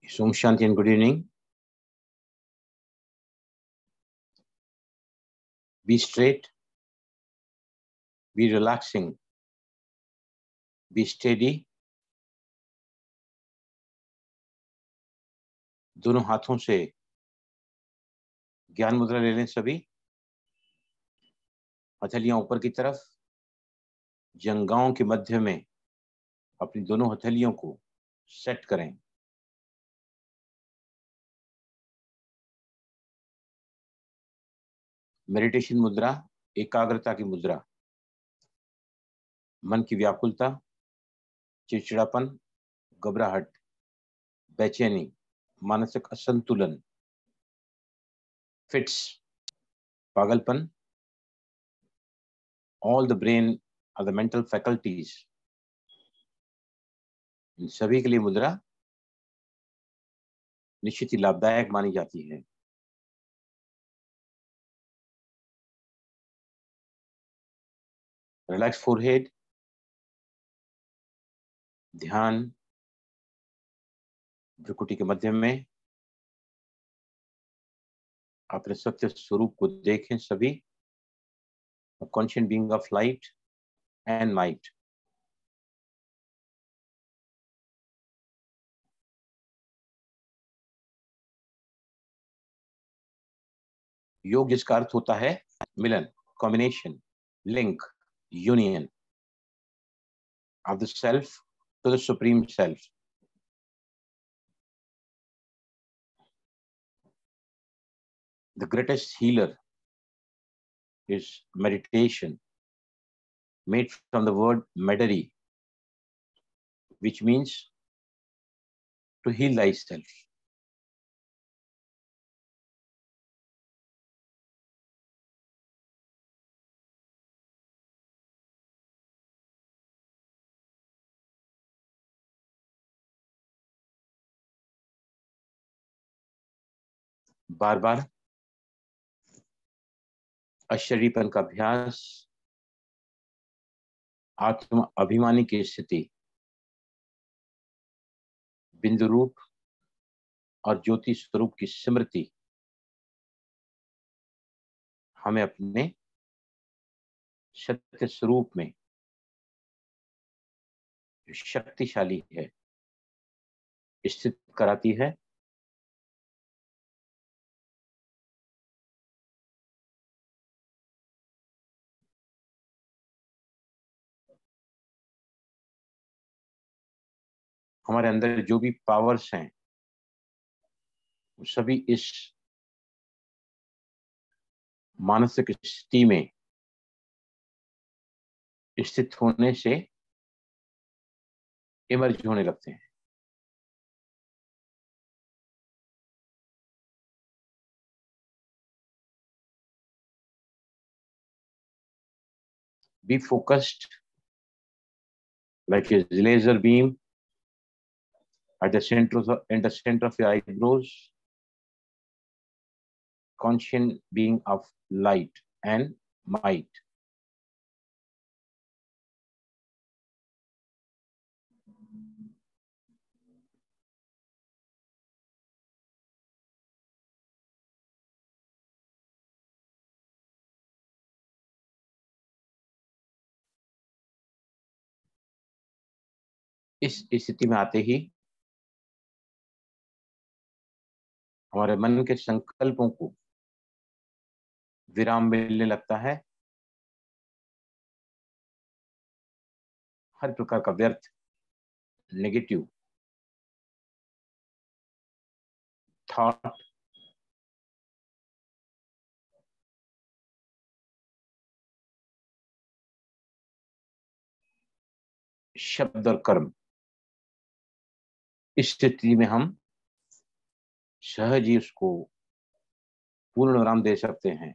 Om Shanti and good evening. Be straight, be relaxing, be steady. दोनों हाथों से ज्ञान मुद्रा ले लें सभी। हथेलियां ऊपर की तरफ, जंघाओं के मध्य में अपनी दोनों हथेलियों को सेट करें। मेडिटेशन मुद्रा, एकाग्रता की मुद्रा। मन की व्याकुलता, चिड़चिड़ापन, घबराहट, बेचैनी, मानसिक असंतुलन, फिट्स, पागलपन, all the brain or the mental faculties, इन सभी के लिए मुद्रा निश्चित ही लाभदायक मानी जाती है। रिलैक्स फोरहेड, ध्यान भ्रुकुटी के मध्य में। अपने सत्य स्वरूप को देखें सभी। Conscious being of light and might. योग जिसका अर्थ होता है मिलन, combination, link, union of the self to the supreme self. The greatest healer is meditation, made from the word medari, which means to heal thyself. बार बार अशरीरपन का अभ्यास, आत्म अभिमानी की स्थिति, बिंदु रूप और ज्योति स्वरूप की स्मृति हमें अपने सत्य स्वरूप में जो शक्तिशाली है स्थित कराती है। हमारे अंदर जो भी पावर्स हैं वो सभी इस मानसिक स्थिति में स्थित होने से इमर्ज होने लगते हैं। Be focused like a laser beam at the center of your eyebrows, conscious being of light and might. इस स्थिति में आते ही हमारे मन के संकल्पों को विराम मिलने लगता है। हर प्रकार का व्यर्थ, नेगेटिव थॉट, शब्द और कर्म, इस स्थिति में हम सहज ही उसको पूर्ण विराम दे सकते हैं।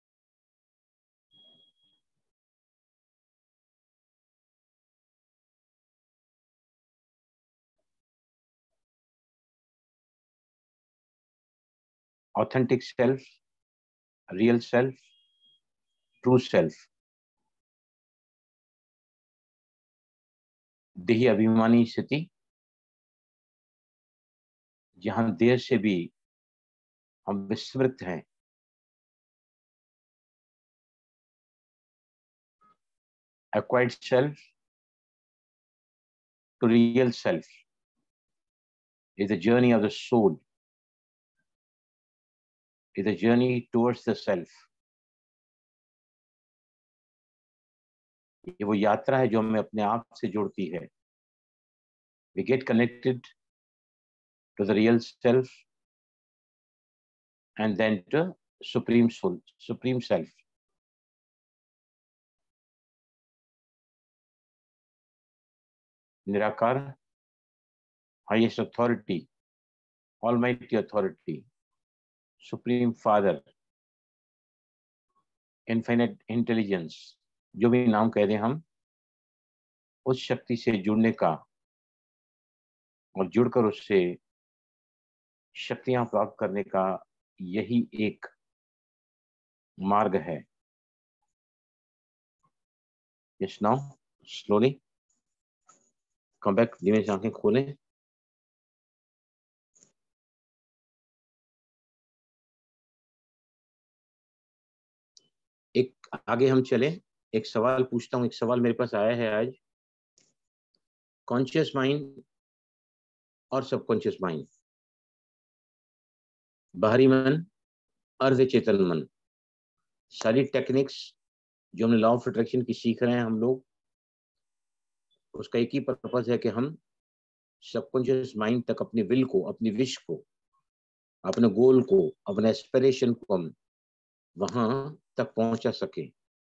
Authentic self, real self, true self, देही अभिमानी स्थिति जहां देर से भी हम विस्मृत हैं। Acquired self to real self is the journey of the soul, is a journey towards the self. ये वो यात्रा है जो हमें अपने आप से जोड़ती है। We get connected to the real self and then to supreme soul, supreme self. निराकार, highest authority, almighty authority, supreme father, infinite intelligence, जो भी नाम कह दें हम, उस शक्ति से जुड़ने का और जुड़कर उससे शक्तियां प्राप्त करने का यही एक मार्ग है। Yes, now slowly come back, धीमे से आंखें खोलें। एक आगे हम चले, एक सवाल पूछता हूं। एक सवाल मेरे पास आया है आज। कॉन्शियस माइंड और सबकॉन्शियस माइंड, बाहरी मन, अर्ध चेतन मन, सारी टेक्निक्स जो हमने लॉ ऑफ अट्रैक्शन की सीख रहे हैं हम लोग, उसका एक ही पर्पस है कि हम सबकॉन्शियस माइंड तक अपने विल को, अपनी विश को, अपने गोल को, अपने एस्पिरेशन को हम वहां तक पहुंचा सके।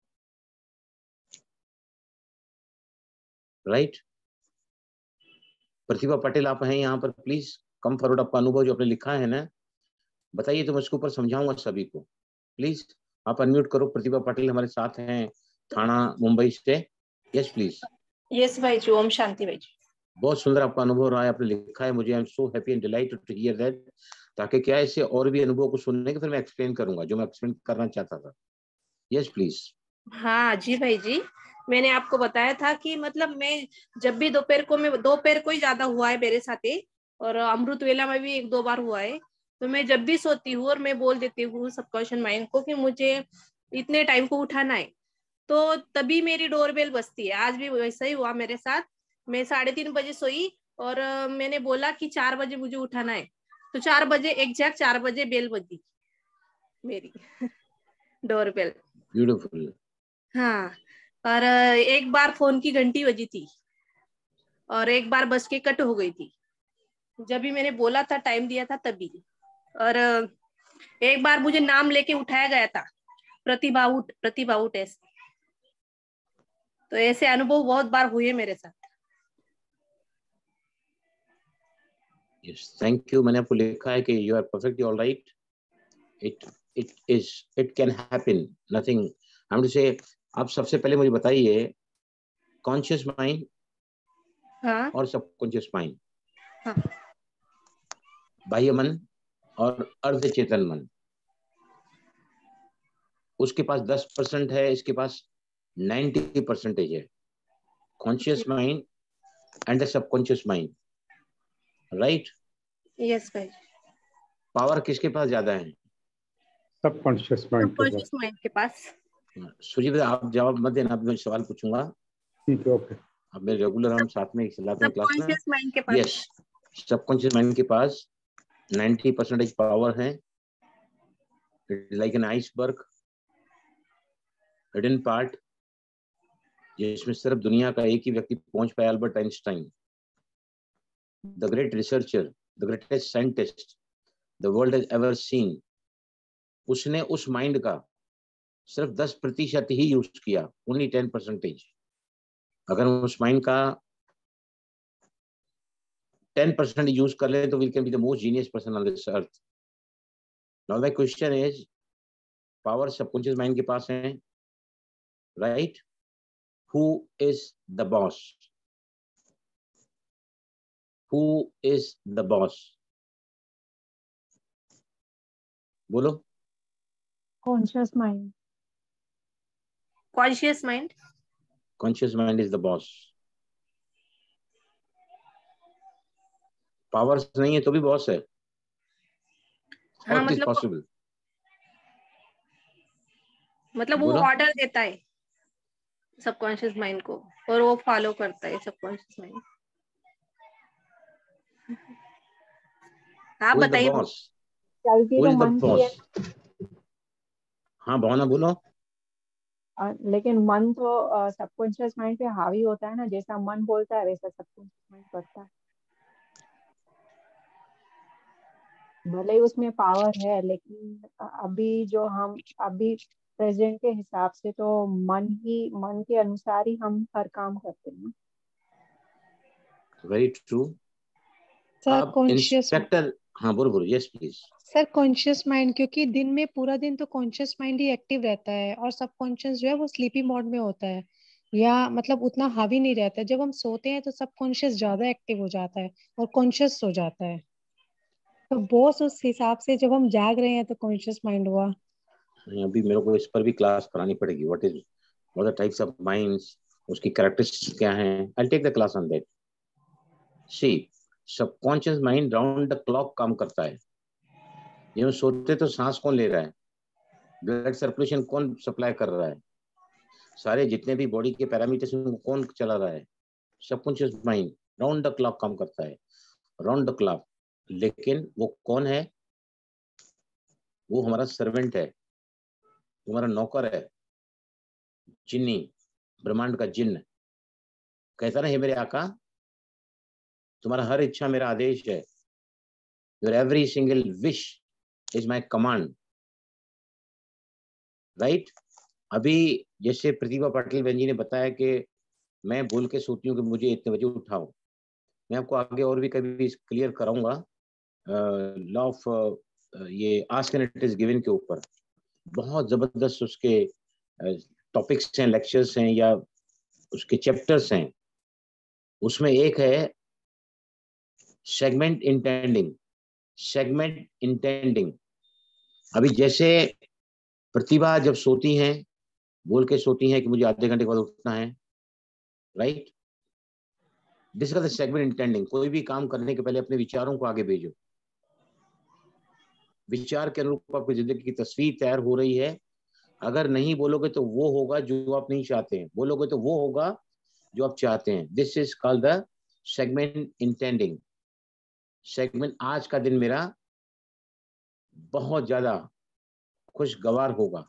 राइट? प्रतिभा पटेल आप हैं यहाँ पर, प्लीज कम फॉरवर्ड। आपका अनुभव जो आपने लिखा है ना, बताइए, तो मैं इसके ऊपर समझाऊंगा सभी को। प्लीज आप अनम्यूट करो। प्रतिभा पटेल हमारे साथ हैं, थाना मुंबई से। Yes please. यस भाई जी, ओम शांति भाई जी। बहुत सुंदर आपका अनुभव रहा है, आपने लिखा है। मुझे I am so happy and delighted to hear that. ताकि क्या है, इससे और भी अनुभव को सुनने के फिर मैं एक्सप्लेन करूंगा जो मैं एक्सप्लेन करना चाहता था। Yes please. हाँ जी भाई जी, मैंने आपको बताया था कि मतलब मैं जब भी दोपहर को ही ज्यादा हुआ है मेरे साथ ही, और अमृत वेला में भी 1-2 बार हुआ है। तो मैं जब भी सोती हूँ और मैं बोल देती हूँ सबकॉन्शियस माइंड को कि मुझे इतने टाइम को उठाना है, तो तभी मेरी डोरबेल बजती है। आज भी वैसा ही हुआ मेरे साथ। मैं 3:30 बजे सोई और मैंने बोला कि 4 बजे मुझे उठाना है, तो 4 बजे एग्जैक्ट 4 बजे बेल बजी मेरी डोरबेल। ब्यूटीफुल। हाँ, और एक बार फोन की घंटी बजी थी और एक बार बज के कट हो गई थी, जब भी मैंने बोला था, टाइम दिया था तभी। और एक बार मुझे नाम लेके उठाया गया था, प्रतिभा उठ, प्रतिभा उठ ऐसे। तो ऐसे अनुभव बहुत बार हुए मेरे साथ। Yes, thank you. मैंने आपको लिखा है कि you are perfectly all right. It can happen, nothing. I am to say, आप सबसे पहले मुझे बताइए, कॉन्शियस माइंड हाँ और सबकॉन्शियस माइंड, हाँ बाह्य मन और अर्ध चेतन मन, उसके पास 10% है, इसके पास 90% है। Conscious mind and the subconscious mind, right? Yes भाई। पावर किसके पास ज्यादा है? सबकॉन्शियस माइंड के पास। सबकॉन्शियस माइंड के पास। सुजीत, आप जवाब मत देना, मैं सवाल पूछूंगा। ठीक है, ओके। अब मेरे रेगुलर हम साथ में चलाते हैं क्लास में। सबकॉन्शियस माइंड के पास। यस, सबकॉन्शियस माइंड के पास 90% पावर है। Like an iceberg, hidden part, जिसमें सिर्फ दुनिया का एक ही व्यक्ति पहुंच पाया, Albert Einstein, the great researcher, the greatest scientist the world has ever seen. उसने उस माइंड का सिर्फ 10% ही यूज किया, ओनली 10%। अगर उस माइंड का 10% यूज कर ले तो we can be the most genius person on this earth. Now the question is, power subconscious mind के पास है, right? Who is the boss? Who is the boss? बोलो। Conscious mind. Conscious mind. Conscious mind is the boss. Powers नहीं है तो भी boss है। हाँ What is मतलब possible? वो बोलो। ऑर्डर देता है सबकॉन्शियस माइंड को और वो फॉलो करता है सबकॉन्शियस माइंड। आप Who is the बताइए। boss? चलती Who तो is the मन की है, boss? हाँ भावना बोलो। लेकिन मन तो सबकॉन्शियस माइंड पे हावी होता है ना, जैसा मन बोलता है वैसा सबकॉन्शियस माइंड करता है। भले ही उसमें पावर है, लेकिन अभी जो हम अभी प्रेजेंट के हिसाब से तो मन के अनुसार ही हम हर काम करते हैं। Very true. सर अब कॉन्शियस इंस्पेक्टर, हाँ बोलो बोलो, yes please. Sir conscious mind, क्योंकि दिन में पूरा दिन तो कॉन्शियस माइंड ही एक्टिव रहता है और सबकॉन्शियस जो है वो स्लीपी मोड में होता है, या मतलब उतना हावी नहीं रहता है। जब हम सोते हैं तो सबकॉन्शियस ज्यादा एक्टिव हो जाता है और कॉन्शियस सो जाता है। तो बॉस उस हिसाब से जब हम जाग रहे हैं तो कॉन्शियस माइंड हुआ। अभी मेरे को इस पर भी क्लास करानी पड़ेगी। What are types of minds, उसकी कैरेक्टरिस्टिक्स क्या हैं। I take the class on that. See, subconscious mind round the clock काम करता है। ये सोते तो सांस कौन ले रहा है, ब्लड सर्कुलेशन कौन सप्लाई कर रहा है, सारे जितने भी बॉडी के पैरामीटर्स उनको कौन चला रहा है, subconscious mind round the clock काम करता है, राउंड द क्लॉक। लेकिन वो कौन है? वो हमारा सर्वेंट है, तुम्हारा नौकर है, जिन्नी, ब्रह्मांड का जिन्न। कहता ना, हे मेरे आका, तुम्हारा हर इच्छा मेरा आदेश है। Your every single wish is my command, right. अभी जैसे प्रतिभा पाटिल बहन जी ने बताया कि मैं बोल के सोती हूँ कि मुझे इतने बजे उठाओ। मैं आपको आगे और भी कभी क्लियर कराऊंगा लॉ ऑफ ये ask and it is given के ऊपर। बहुत जबरदस्त उसके टॉपिक्स हैं, लेक्चर्स हैं या उसके चैप्टर्स हैं। उसमें एक है सेगमेंट इंटेंडिंग। सेगमेंट इंटेंडिंग, अभी जैसे प्रतिभा जब सोती हैं बोल के सोती हैं कि मुझे आधे घंटे के बाद उठना है, right. This is the segment intending. कोई भी काम करने के पहले अपने विचारों को आगे भेजो। विचार के अनुरूप आपकी जिंदगी की तस्वीर तैयार हो रही है। अगर नहीं बोलोगे तो वो होगा जो आप नहीं चाहते हैं, बोलोगे तो वो होगा जो आप चाहते हैं। This is called the segment intending. Segment, आज का दिन मेरा बहुत ज्यादा खुशगवार होगा।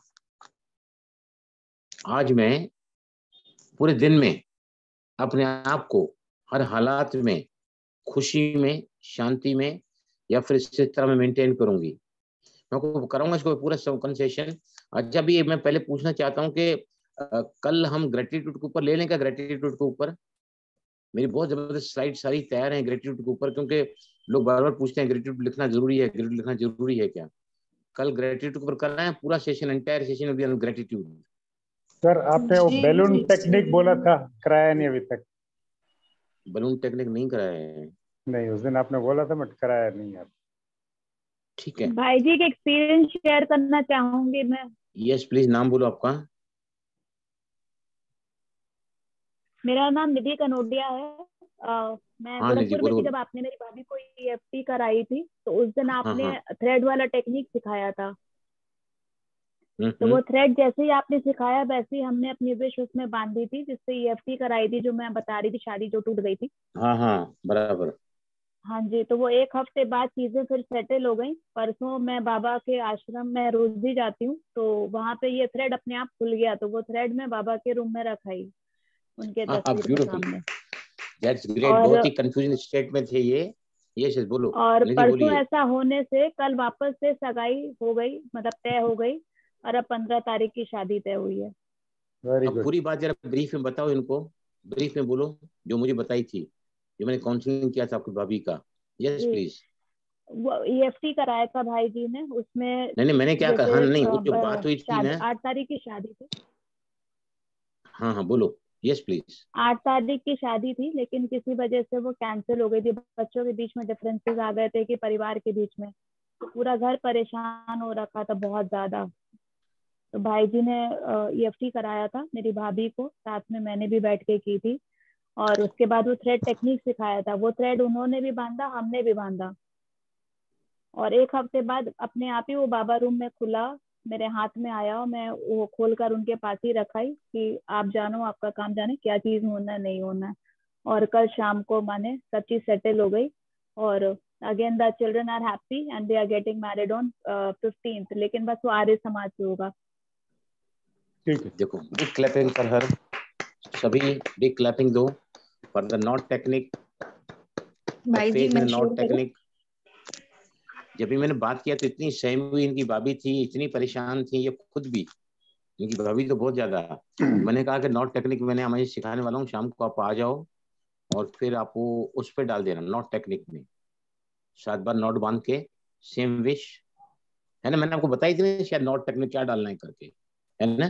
आज मैं पूरे दिन में अपने आप को हर हालात में खुशी में, शांति में या फिर इस तरह में मेंटेन करूंगी। मैं आपको कराऊंगा इसको पूरा कंसेशन। अच्छा, भी मैं पहले पूछना चाहता हूँ कि कल हम ग्रेटिट्यूड के ऊपर ले लें क्या? ग्रेटिट्यूड के ऊपर मेरी बहुत जबरदस्त स्लाइड सारी तैयार है ग्रेटिट्यूड के ऊपर, क्योंकि लोग बार बार पूछते हैं ग्रेटिट्यूड लिखना जरूरी है, ग्रेटिट्यूड लिखना जरूरी है क्या? कल ग्रेटिट्यूड के ऊपर करना है पूरा session, entire session will be on gratitude. Sir आपने वो जी, बैलून जी। टेक्निक बोला था, कराया नहीं अभी तक? बलून टेक्निक नहीं कराया है। नहीं, उस दिन आपने बोला था बट कराया नहीं यार। ठीक है भाई जी, एक एक्सपीरियंस शेयर करना चाहूंगी मैं। यस प्लीज, नाम बोलो आपका। मेरा नाम निधि कनोडिया है। मैं हाँ निधि गोरखपुर में बोलो थी बोलो। जब आपने मेरी भाभी को EFT कराई थी, तो उस दिन हाँ आपने हाँ। थ्रेड वाला टेक्निक सिखाया था। तो हम्म। वो थ्रेड जैसे ही आपने सिखाया वैसे ही हमने अपनी विश उसमें बांधी थी, जिससे EFT कराई थी, जो मैं बता रही थी, शादी जो टूट गई थी। हाँ हाँ बराबर। हाँ जी, तो वो एक हफ्ते बाद चीजें फिर सेटल हो गई। परसों मैं बाबा के आश्रम में रोज भी जाती हूँ, तो वहां पे ये थ्रेड अपने आप खुल गया। तो वो थ्रेड मैं बाबा के रूम में रखाई, उनके हाँ हाँ, तस्वीर के ब्यूटीफुल, सामने। That's great. और बहुत ही कंफ्यूजन स्टेट में थे ये। यस यस बोलो और निधि परसों बोलिए। ऐसा होने से कल वापस से सगाई हो गई, मतलब तय हो गई। और अब 15 तारीख की शादी तय हुई है। वेरी अब गुड। पूरी बात जरा ब्रीफ में बताओ इनको, ब्रीफ में बोलो जो मुझे बताई थी, जो मैंने काउंसलिंग किया था आपकी भाभी का। यस जी, प्लीज। वो EFT कराया था भाई जी ने, उसमें नहीं नहीं, मैंने क्या कहा? हाँ जैसे नहीं, वो जो बात हुई थी शादी ना। 8 तारीख की शादी थी। हाँ हाँ बोलो, यस प्लीज। 8 तारीख की शादी थी, लेकिन किसी वजह से वो कैंसिल हो गई थी। बच्चों के बीच में डिफरेंसेस आ गए थे कि परिवार के बीच में, तो पूरा घर परेशान हो रखा था बहुत ज्यादा। तो भाई जी ने EFT कराया था मेरी भाभी को, साथ में मैंने भी बैठ के की थी। और उसके बाद वो थ्रेड टेक्निक सिखाया था, वो थ्रेड उन्होंने भी बांधा, हमने भी बांधा। और 1 हफ्ते बाद अपने आप ही वो बाबा रूम में खुला, मेरे हाथ में आया और मैं वो खोलकर उनके पास ही रखाई कि आप जानो, आपका काम जाने क्या चीज होना है नहीं होना है। और कल शाम को माने सब चीज सेटल हो गई और again the children are happy and they are getting married on 15th। लेकिन बस वो आर्य समाज से होगा। ठीक है, देखो बिग क्लैपिंग फॉर हर, सभी बिग क्लैपिंग दो फॉर द नॉट टेक्निक, भाई जी फेथ इन मैं शेयर नॉट करूं? टेक्निक। जब भी मैंने बात किया तो इतनी सहमी हुई इनकी भाभी थी, इतनी परेशान थी ये खुद भी, इनकी भाभी तो बहुत ज्यादा। मैंने कहा कि नॉट टेक्निक मैंने हमें सिखाने वाला हूँ, शाम को आप आ जाओ और फिर आप वो उस पर डाल देना नॉट टेक्निक में 7 बार नॉट बांध के, सेम विश है ना। मैंने आपको बताई थी ना शायद नॉट टेक्निक क्या डालना है करके, है ना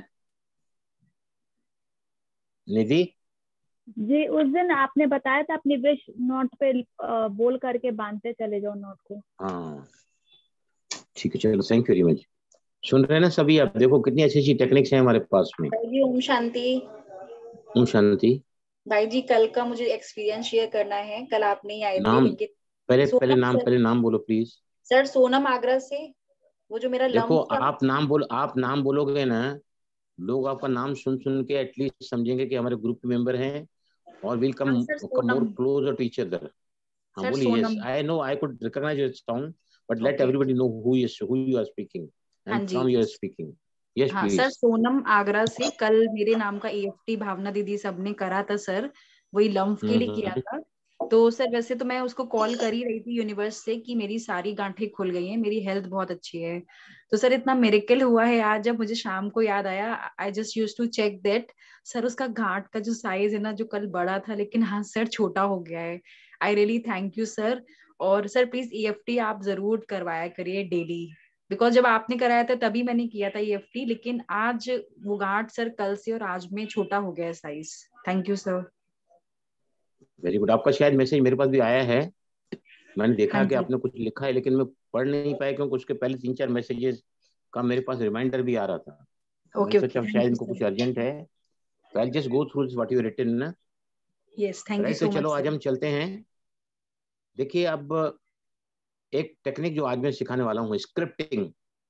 निधि? जी उस दिन आपने बताया था अपनी विश नोट पे बोल करके बांधते चले जाओ नोट को। हाँ ठीक है, चलो थैंक यू वेरी मच। सुन रहे हैं ना सभी आप? देखो कितनी अच्छी अच्छी टेक्निक्स हैं हमारे पास में। भाई जी ओम शांति। ओम शांति। भाई जी कल का मुझे एक्सपीरियंस शेयर करना है। कल आप नहीं आए थे नाम लेकिन पहले सोनम सर, पहले नाम बोलो प्लीज। सर सोनम आगरा से। वो जो मेरा देखो लंप था। आप नाम बोलोगे ना, लोग आपका नाम सुन सुन के एटलीस्ट समझेंगे कि हमारे ग्रुप के मेंबर हैं और विल हाँ come sir come more Sonam. Closer to each other. हाँ सर बोलिए। Yes Sonam. I know, I could recognise your sound but let okay. Everybody know who you are speaking हाँ एंड जी। From you are speaking. Yes हाँ sir please. Sonam Agra से। कल मेरे नाम का EFT भावना दीदी सबने करा था सर, वही लंप के लिए किया था। तो सर वैसे तो मैं उसको कॉल कर ही रही थी यूनिवर्स से कि मेरी सारी गांठें खुल गई हैं, मेरी हेल्थ बहुत अच्छी है। तो सर इतना मिरेकल हुआ है आज, जब मुझे शाम को याद आया I just use to check that sir उसका गांठ का जो साइज है ना, जो कल बड़ा था लेकिन हाँ सर छोटा हो गया है। I really thank you sir. और सर प्लीज EFT आप जरूर करवाया करिए डेली, बिकॉज जब आपने कराया था तभी मैंने किया था EFT, लेकिन आज वो गांठ सर कल से और आज में छोटा हो गया है size. Thank you sir. Very good. आपका शायद मैसेज मेरे पास भी आया है, मैंने देखा हाँ कि जी। आपने कुछ लिखा है लेकिन मैं पढ़ नहीं पाया क्योंकि उसके पहले 3-4 मैसेजेस का मेरे पास रिमाइंडर भी आ रहा था। मैंने ओके ओके सोचा थैंक शायद यू इनको कुछ सर। अर्जेंट है, तो I just go through what you written ना। यस थैंक यू राइट, तो सो मच चलो आज सर। हम चलते हैं। देखिए अब एक टेक्निक जो आज मैं सिखाने वाला हूँ स्क्रिप्टिंग,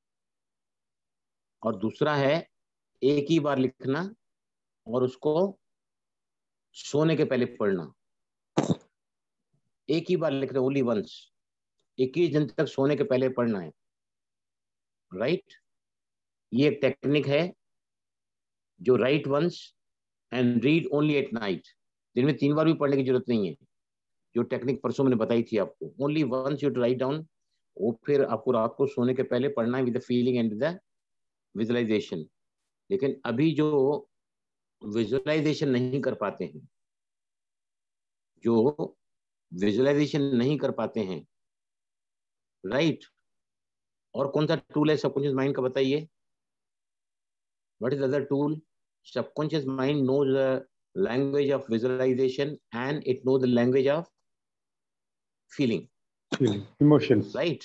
और दूसरा है एक ही बार लिखना और उसको सोने के पहले पढ़ना। एक ही बार लिखना, ओनली वंस, 21 दिन तक सोने के पहले पढ़ना है। राइट, ये एक टेक्निक है जो write once and read only at night. दिन में 3 बार भी पढ़ने की जरूरत नहीं है। जो टेक्निक परसों मैंने बताई थी आपको, only once you write down, वो फिर आपको रात को सोने के पहले पढ़ना है with the feeling and the visualisation. लेकिन अभी जो विजुअलाइजेशन नहीं कर पाते हैं, जो विजुअलाइजेशन नहीं कर पाते हैं, राइट, और कौन सा टूल है सबकॉन्शियस माइंड का बताइए? What is other tool? Subconscious mind knows the language of visualisation and it knows the language of feeling, emotions. Right.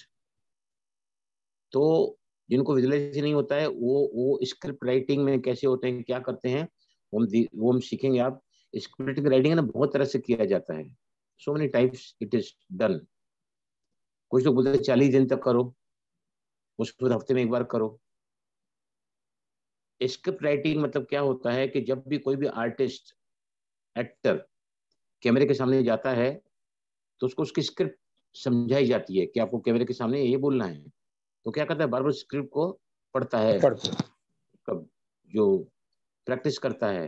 तो जिनको विजुअलाइजेशन नहीं होता है वो स्क्रिप्ट राइटिंग में कैसे होते हैं, क्या करते हैं, वो हम सीखेंगे। आप स्क्रिप्ट राइटिंग है ना, बहुत तरह से किया जाता है, so many types it is done. कुछ लोग बोलते हैं 40 दिन तक करो, उसके बाद हफ्ते में 1 बार करो। स्क्रिप्ट राइटिंग मतलब क्या होता है कि जब भी कोई भी आर्टिस्ट, एक्टर कैमरे के सामने जाता है तो उसको उसकी स्क्रिप्ट समझाई जाती है कि आपको कैमरे के सामने ये बोलना है। तो क्या करता है, बार बार स्क्रिप्ट को पढ़ता है, कब जो प्रैक्टिस करता है।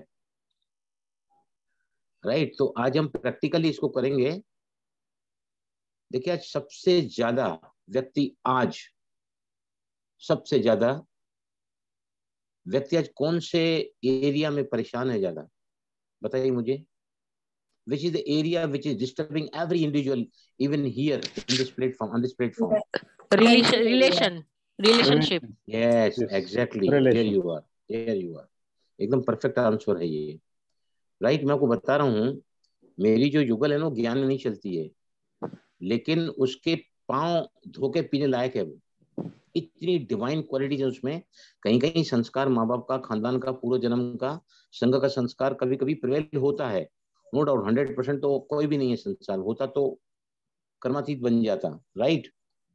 राइट, तो आज हम प्रैक्टिकली इसको करेंगे। देखिए आज सबसे ज्यादा व्यक्ति आज कौन से एरिया में परेशान है ज्यादा, बताइए मुझे। which is the area which is disturbing every individual even here in this platform, on this platform? Relationship. Yes, Yes. exactly, Relation. here you are, एकदम परफेक्ट आंसर है ये। राइट, मैं आपको बता रहा हूँ, मेरी जो युगल है ना वो ज्ञान में नहीं चलती है, लेकिन उसके पांव धोके पीने लायक है। वो इतनी डिवाइन क्वालिटीज है उसमें। कहीं कहीं संस्कार माँ बाप का, खानदान का, पूर्व जन्म का, संघ का संस्कार कभी कभी प्रिवेल होता है, नो डाउट। 100% तो कोई भी नहीं है संसार, होता तो कर्मातीत बन जाता। राइट,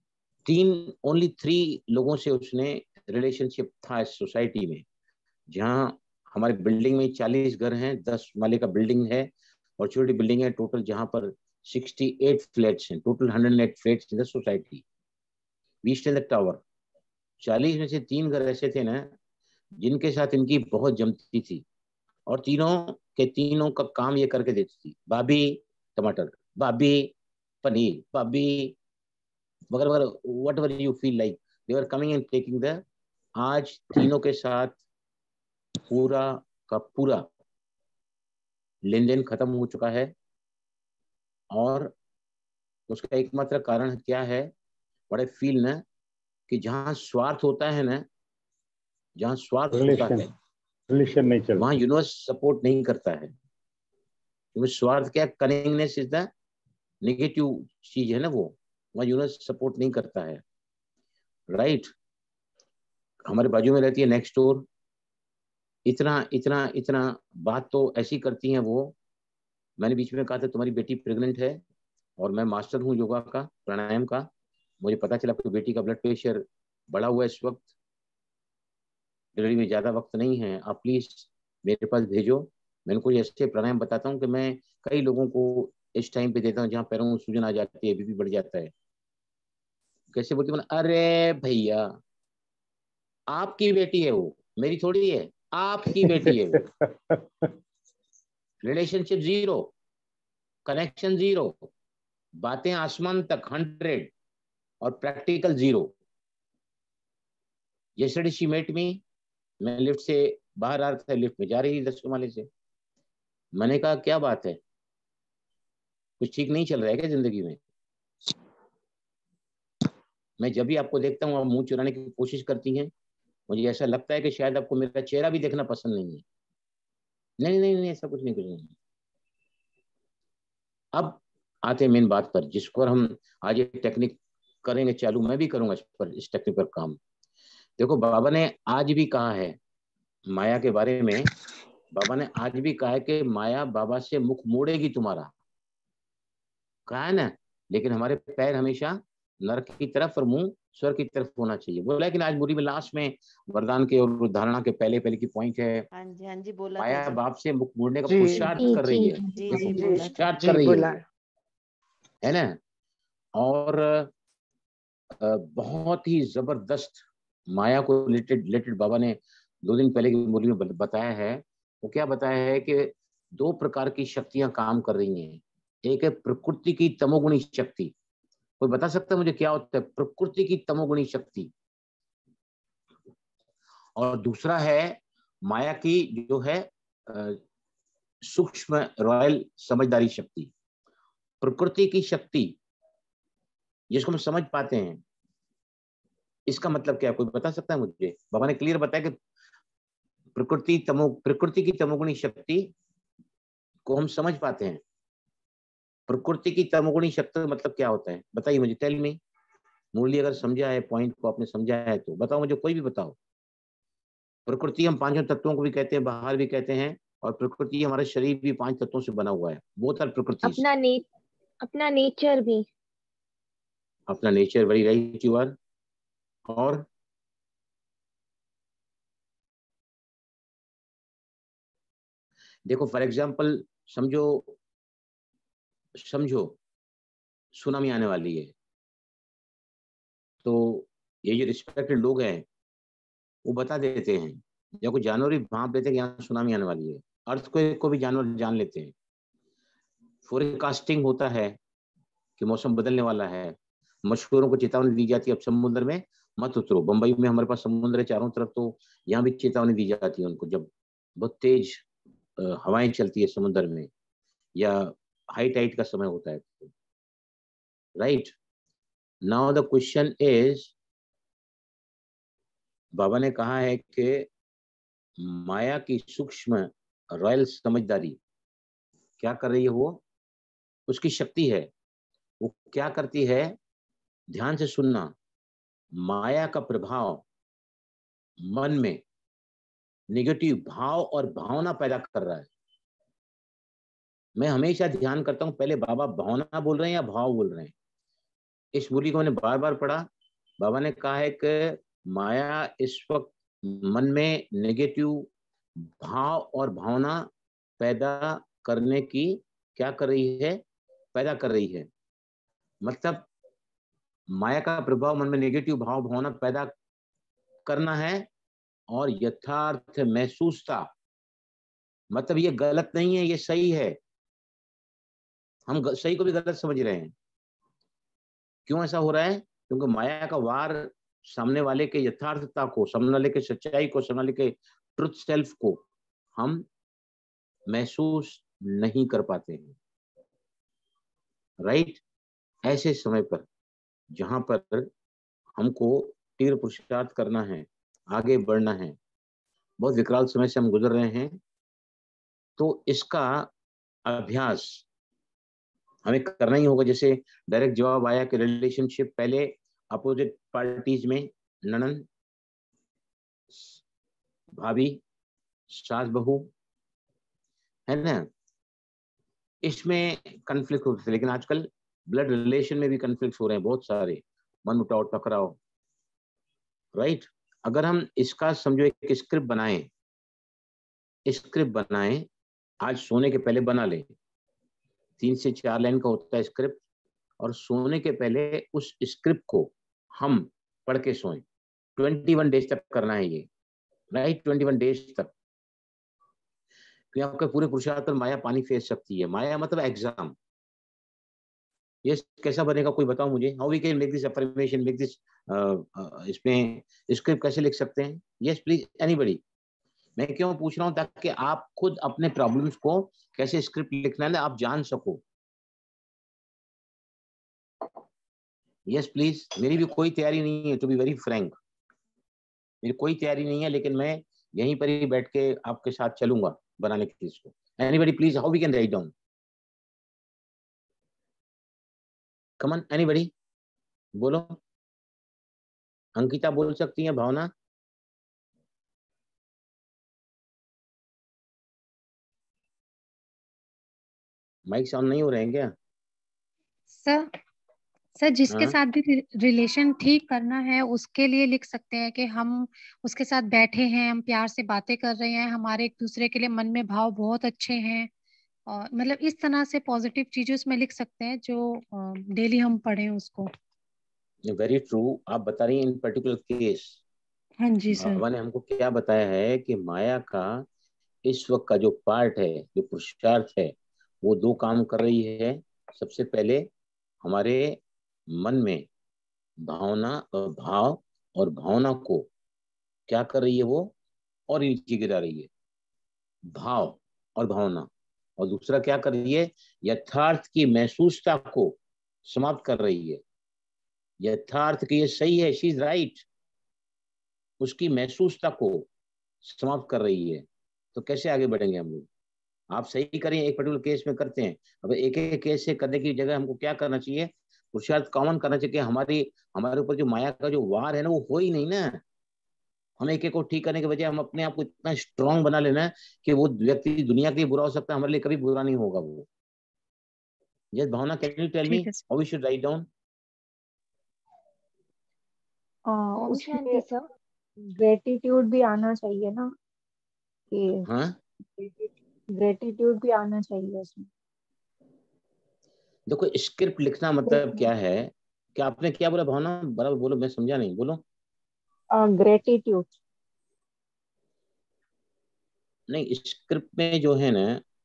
ओनली 3 लोगों से उसने रिलेशनशिप था इस सोसाइटी में, जहां हमारे बिल्डिंग में 40 घर हैं, 10 माले का बिल्डिंग है और छोटी बिल्डिंग है टोटल, जहां पर 68 फ्लैट्स हैं, total 108 flats in the society. We stay in the tower. 40 में से 3 घर ऐसे थे ना जिनके साथ इनकी बहुत जमती थी, और तीनों का काम ये करके देती थी, भाभी टमाटर, भाभी पनीर, भाभी वगैरह वगैरह, whatever you feel like, they are coming and taking the. आज तीनों के साथ पूरा का पूरा लेन देन खत्म हो चुका है, और उसका एकमात्र कारण क्या है, बड़े फील ना, कि जहां स्वार्थ होता है ना, जहां स्वार्थ होता है रिलेशन नहीं चलता, वहां यूनिवर्स सपोर्ट नहीं करता है, क्योंकि स्वार्थ क्या, कनिंगनेस इज द नेगेटिव चीज है ना, वो वहां यूनिवर्स सपोर्ट नहीं करता है। राइट। हमारे बाजू में रहती है नेक्स्ट डोर, इतना इतना इतना बात तो ऐसी करती हैं वो। मैंने बीच में कहा था तुम्हारी बेटी प्रेग्नेंट है, और मैं मास्टर हूँ योगा का, प्राणायाम का, मुझे पता चला कि बेटी का ब्लड प्रेशर बढ़ा हुआ है इस वक्त, डिलीवरी में ज़्यादा वक्त नहीं है, आप प्लीज़ मेरे पास भेजो। मैं उनको ऐसे प्राणायाम बताता हूँ कि मैं कई लोगों को इस टाइम पे देता हूँ जहाँ पैरों में सूजन आ जाती है, बीपी बढ़ जाता है। कैसे बोलती है, अरे भैया आपकी बेटी है वो, मेरी थोड़ी है, आपकी बेटी है वो। रिलेशनशिप 0, कनेक्शन 0, बातें आसमान तक 100, और practical 0। Yesterday she met me, मैं लिफ्ट से बाहर आ रहा था, लिफ्ट में जा रही थी 10वें माले से। मैंने कहा क्या बात है, कुछ ठीक नहीं चल रहा है क्या जिंदगी में? मैं जब भी आपको देखता हूँ आप मुंह चुराने की कोशिश करती हैं, मुझे ऐसा लगता है कि शायद आपको मेरा चेहरा भी देखना पसंद नहीं है। नहीं नहीं नहीं, ऐसा कुछ नहीं, कुछ नहीं। अब आते हैं मेन बात पर, जिसको हम आज ये टेक्निक करेंगे चालू, मैं भी करूंगा इस टेक्निक पर काम। देखो, बाबा ने आज भी कहा है माया के बारे में, बाबा ने आज भी कहा है कि माया बाबा से मुख मोड़ेगी तुम्हारा, कहा है ना, लेकिन हमारे पैर हमेशा नरक की तरफ और मुंह स्वर्ग की तरफ होना चाहिए बोला। लेकिन आज मुरी में लास्ट में वरदान के और धारणा के पहले की पॉइंट है, हाँ जी बोला था माया जी। बाप से मुख मोड़ने का जी, पुरुषार्थ कर रही है, जी देखो बोला था। पुरुषार्थ जी कर रही बोला है ना। और बहुत ही जबरदस्त माया को रिलेटेड बाबा ने 2 दिन पहले की मुरली में बताया है। वो क्या बताया है कि 2 प्रकार की शक्तियां काम कर रही हैं। एक है प्रकृति की तमोगुणी शक्ति, कोई बता सकता है मुझे क्या होता है प्रकृति की तमोगुणी शक्ति? और दूसरा है माया की जो है सूक्ष्म रॉयल समझदारी शक्ति। प्रकृति की शक्ति जिसको हम समझ पाते हैं, इसका मतलब क्या है, कोई बता सकता है मुझे? बाबा ने क्लियर बताया कि प्रकृति की तमोगुणी शक्ति को हम समझ पाते हैं। प्रकृति की तमोगुणी शक्ति मतलब क्या होता है, बताइए मुझे, टेल मी। मुरली अगर समझा है, पॉइंट को आपने समझा है तो बताओ मुझे, कोई भी बताओ। प्रकृति हम 5 तत्वों को भी कहते हैं, बाहर भी कहते हैं, और प्रकृति हमारा शरीर भी 5 तत्वों से बना हुआ है। बोथ आर प्रकृति। अपना नेचर भी, अपना nature, very right you are. और देखो फॉर एग्जांपल समझो सुनामी आने वाली है, तो ये जो रिस्पेक्टेड लोग हैं वो बता देते हैं, या कोई जानवर भी भांप लेते हैं कि यहाँ सुनामी आने वाली है, अर्थक्वेक को भी जानवर जान लेते हैं। फोरकास्टिंग होता है कि मौसम बदलने वाला है, मछुआरों को चेतावनी दी जाती है अब समुद्र में मत उतरो। बंबई में हमारे पास समुद्र है चारों तरफ, तो यहाँ भी चेतावनी दी जाती है उनको, जब बहुत तेज हवाएं चलती है समुद्र में या हाई टाइड का समय होता है। Right now the question is, बाबा ने कहा है कि माया की सूक्ष्म रॉयल समझदारी क्या कर रही है, वो उसकी शक्ति है। वो क्या करती है, ध्यान से सुनना, माया का प्रभाव मन में नेगेटिव भाव और भावना पैदा कर रहा है। मैं हमेशा ध्यान करता हूं पहले बाबा भावना बोल रहे हैं या भाव बोल रहे हैं। इस मुरली को मैंने बार बार पढ़ा, बाबा ने कहा है कि माया इस वक्त मन में नेगेटिव भाव और भावना पैदा करने की क्या कर रही है, पैदा कर रही है। मतलब माया का प्रभाव मन में नेगेटिव भाव भावना पैदा करना है और यथार्थ महसूसता, मतलब ये गलत नहीं है, ये सही है। हम सही को भी गलत समझ रहे हैं। क्यों ऐसा हो रहा है? क्योंकि माया का वार सामने वाले के यथार्थता को, सामने वाले के सच्चाई को, सामने वाले के ट्रुथ सेल्फ को हम महसूस नहीं कर पाते हैं। राइट? ऐसे समय पर जहां पर हमको तीव्र पुरुषार्थ करना है, आगे बढ़ना है, बहुत विकराल समय से हम गुजर रहे हैं, तो इसका अभ्यास हमें करना ही होगा। जैसे डायरेक्ट जवाब आया कि रिलेशनशिप पहले अपोजिट पार्टीज में, ननन, भाभी, सास बहू, है ना, इसमें कन्फ्लिक्ट होते थे। लेकिन आजकल ब्लड रिलेशन में भी कन्फ्लिक्ट हो रहे हैं बहुत सारे, मनमुटाव, टकराव। राइट? अगर हम इसका समझो एक स्क्रिप्ट बनाएं, आज सोने के पहले बना लें। 3 से 4 लाइन का होता है स्क्रिप्ट, और सोने के पहले उस स्क्रिप्ट को हम पढ़ के सोएं। 21 डेज तक करना है ये। राइट? 21 डेज तक। कि आपके पूरे पुरुषार्थ पर माया पानी फेर सकती है। माया मतलब एग्जाम। ये कैसा बनेगा, कोई बताओ मुझे। How we can make this affirmation, make this, इसमें स्क्रिप्ट कैसे लिख सकते हैं? Yes please, anybody. मैं क्यों पूछ रहा हूं? ताकि आप खुद अपने प्रॉब्लम्स को कैसे स्क्रिप्ट लिखना है आप जान सको। Yes please. मेरी भी कोई तैयारी नहीं है, टू बी वेरी फ्रैंक, मेरी कोई तैयारी नहीं है, लेकिन मैं यहीं पर ही बैठ के आपके साथ चलूंगा बनाने के लिए इसको। Anybody please, how we can write down? Come on, anybody बोलो। अंकिता बोल सकती है, भावना। माइक ऑन नहीं हो रहे हैं क्या? सर जिसके हाँ? साथ भी रिलेशन ठीक करना है उसके लिए लिख सकते हैं कि हम उसके साथ बैठे हैं, हम प्यार से बातें कर रहे हैं, हमारे एक दूसरे के लिए मन में भाव बहुत अच्छे हैं, और मतलब इस तरह से पॉजिटिव चीजें उसमें लिख सकते हैं जो डेली हम पढ़ें उसको। Very true. आप बता रही हैं इन पर्टिकुलर केस। हाँ जी सर। बाबा ने हमको क्या बताया है कि माया का इस वक्त का जो पार्ट है, जो पुरुषार्थ है, वो 2 काम कर रही है। सबसे पहले हमारे मन में भावना और भाव और भावना को क्या कर रही है, वो और नीचे गिरा रही है, भाव और भावना। और दूसरा क्या कर रही है, यथार्थ की महसूसता को समाप्त कर रही है। यथार्थ की ये सही है, शी इज राइट, उसकी महसूसता को समाप्त कर रही है। तो कैसे आगे बढ़ेंगे हम लोग? आप सही करें, एक पर्टिकुलर केस में करते हैं। अब एक एक केस से करने की जगह हमको क्या करना चाहिए, पुरुषार्थ कॉमन करना चाहिए कि हमारे ऊपर जो माया का जो वार है ना, वो हो ही नहीं ना। हम एक एक को ठीक करने के बजाय हम अपने आप को इतना स्ट्रांग बना लेना है कि वो व्यक्ति दुनिया के लिए बुरा हो सकता है, हमारे लिए कभी बुरा नहीं होगा वो। Yes Bhavna, can you tell me how we should write down? ओम शांति उसमें सर। ग्रेटिट्यूड भी आना चाहिए ना, कि हाँ, ग्रेटिट्यूड भी आना चाहिए उसमें। देखो स्क्रिप्ट लिखना मतलब क्या है? क्या आपने क्या बोला भावना? बराबर बोलो, मैं समझा नहीं, बोलो। ग्रेटिट्यूड। नहीं, स्क्रिप्ट में जो है ना,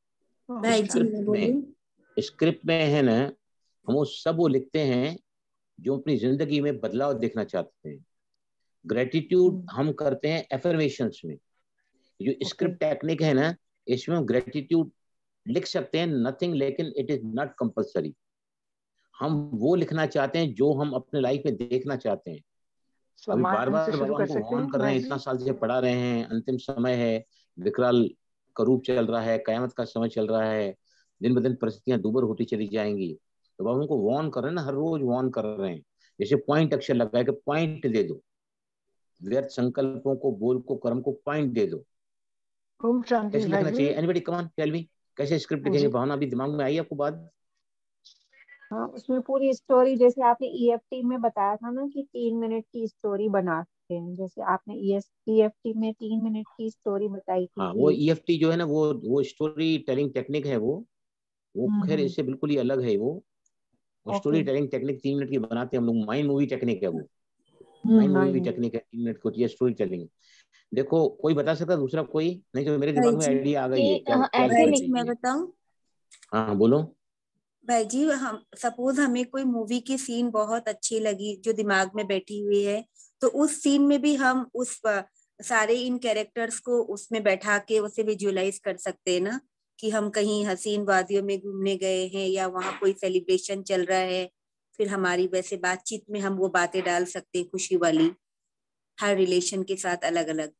स्क्रिप्ट में है ना, हम वो सब वो लिखते हैं जो अपनी जिंदगी में बदलाव देखना चाहते हैं। ग्रेटिट्यूड हम करते हैं एफर्मेशंस में। जो स्क्रिप्ट टेक्निक है ना, इसमें हम ग्रेटिट्यूड लिख सकते हैं, नथिंग, लेकिन इट इज नॉट कंपल्सरी। हम वो लिखना चाहते हैं जो हम अपने लाइफ में देखना चाहते हैं। अभी बार बार बाबा हमको वार्न कर रहे हैं, इतना साल से पढ़ा रहे हैं, अंतिम समय है, विकराल का रूप चल रहा है, कयामत का समय चल रहा है, दिन ब दिन परिस्थितियां दूबर होती चली जाएंगी। तो बाबा हमको वार्न कर रहे हैं ना, हर रोज वार्न कर रहे हैं। जैसे पॉइंट अक्षर लगा है कि पॉइंट दे दो, व्यर्थ संकल्पों को, बोल को, कर्म को पॉइंट दे दो। कैसे लिखना चाहिए? Anybody come on tell me, कैसे स्क्रिप्ट लिखेंगे? भावना अभी दिमाग में आई आपको बात? हाँ, उसमें पूरी स्टोरी जैसे आपने ईएफटी में बताया था ना कि 3 मिनट की स्टोरी बना सकते हैं, जैसे आपने ईएफटी में 3 मिनट की स्टोरी बताई थी हाँ, वो कि ईएफटी जो है ना, वो स्टोरी टेलिंग टेक्निक है। वो खैर हम्म, इससे बिल्कुल ही अलग है। वो okay. Story telling technique 3 minute की बनाते हैं हम लोग। माइंड मूवी टेक्निक है वो। माइंड मूवी नहीं। टेक्निक है, 3 मिनट को ये स्टोरी टेलिंग। देखो, कोई बता सकता दूसरा कोई? नहीं तो मेरे भाई दिमाग में जी, आइडिया आ गई है, ये क्या क्या लिखना एक्चुअली मैं चाहिए? बताऊं हाँ हाँ, बोलो। भाई जी, हम सपोज हमें कोई मूवी की सीन बहुत अच्छी लगी जो दिमाग में बैठी हुई है, तो उस सीन में भी हम उस सारे इन कैरेक्टर्स को उसमें बैठा के उसे विजुअलाइज कर सकते हैं ना, कि हम कहीं हसीन वादियों में घूमने गए हैं या वहाँ कोई सेलिब्रेशन चल रहा है, फिर हमारी वैसे बातचीत में हम वो बातें डाल सकते हैं खुशी वाली, हर रिलेशन के साथ अलग अलग।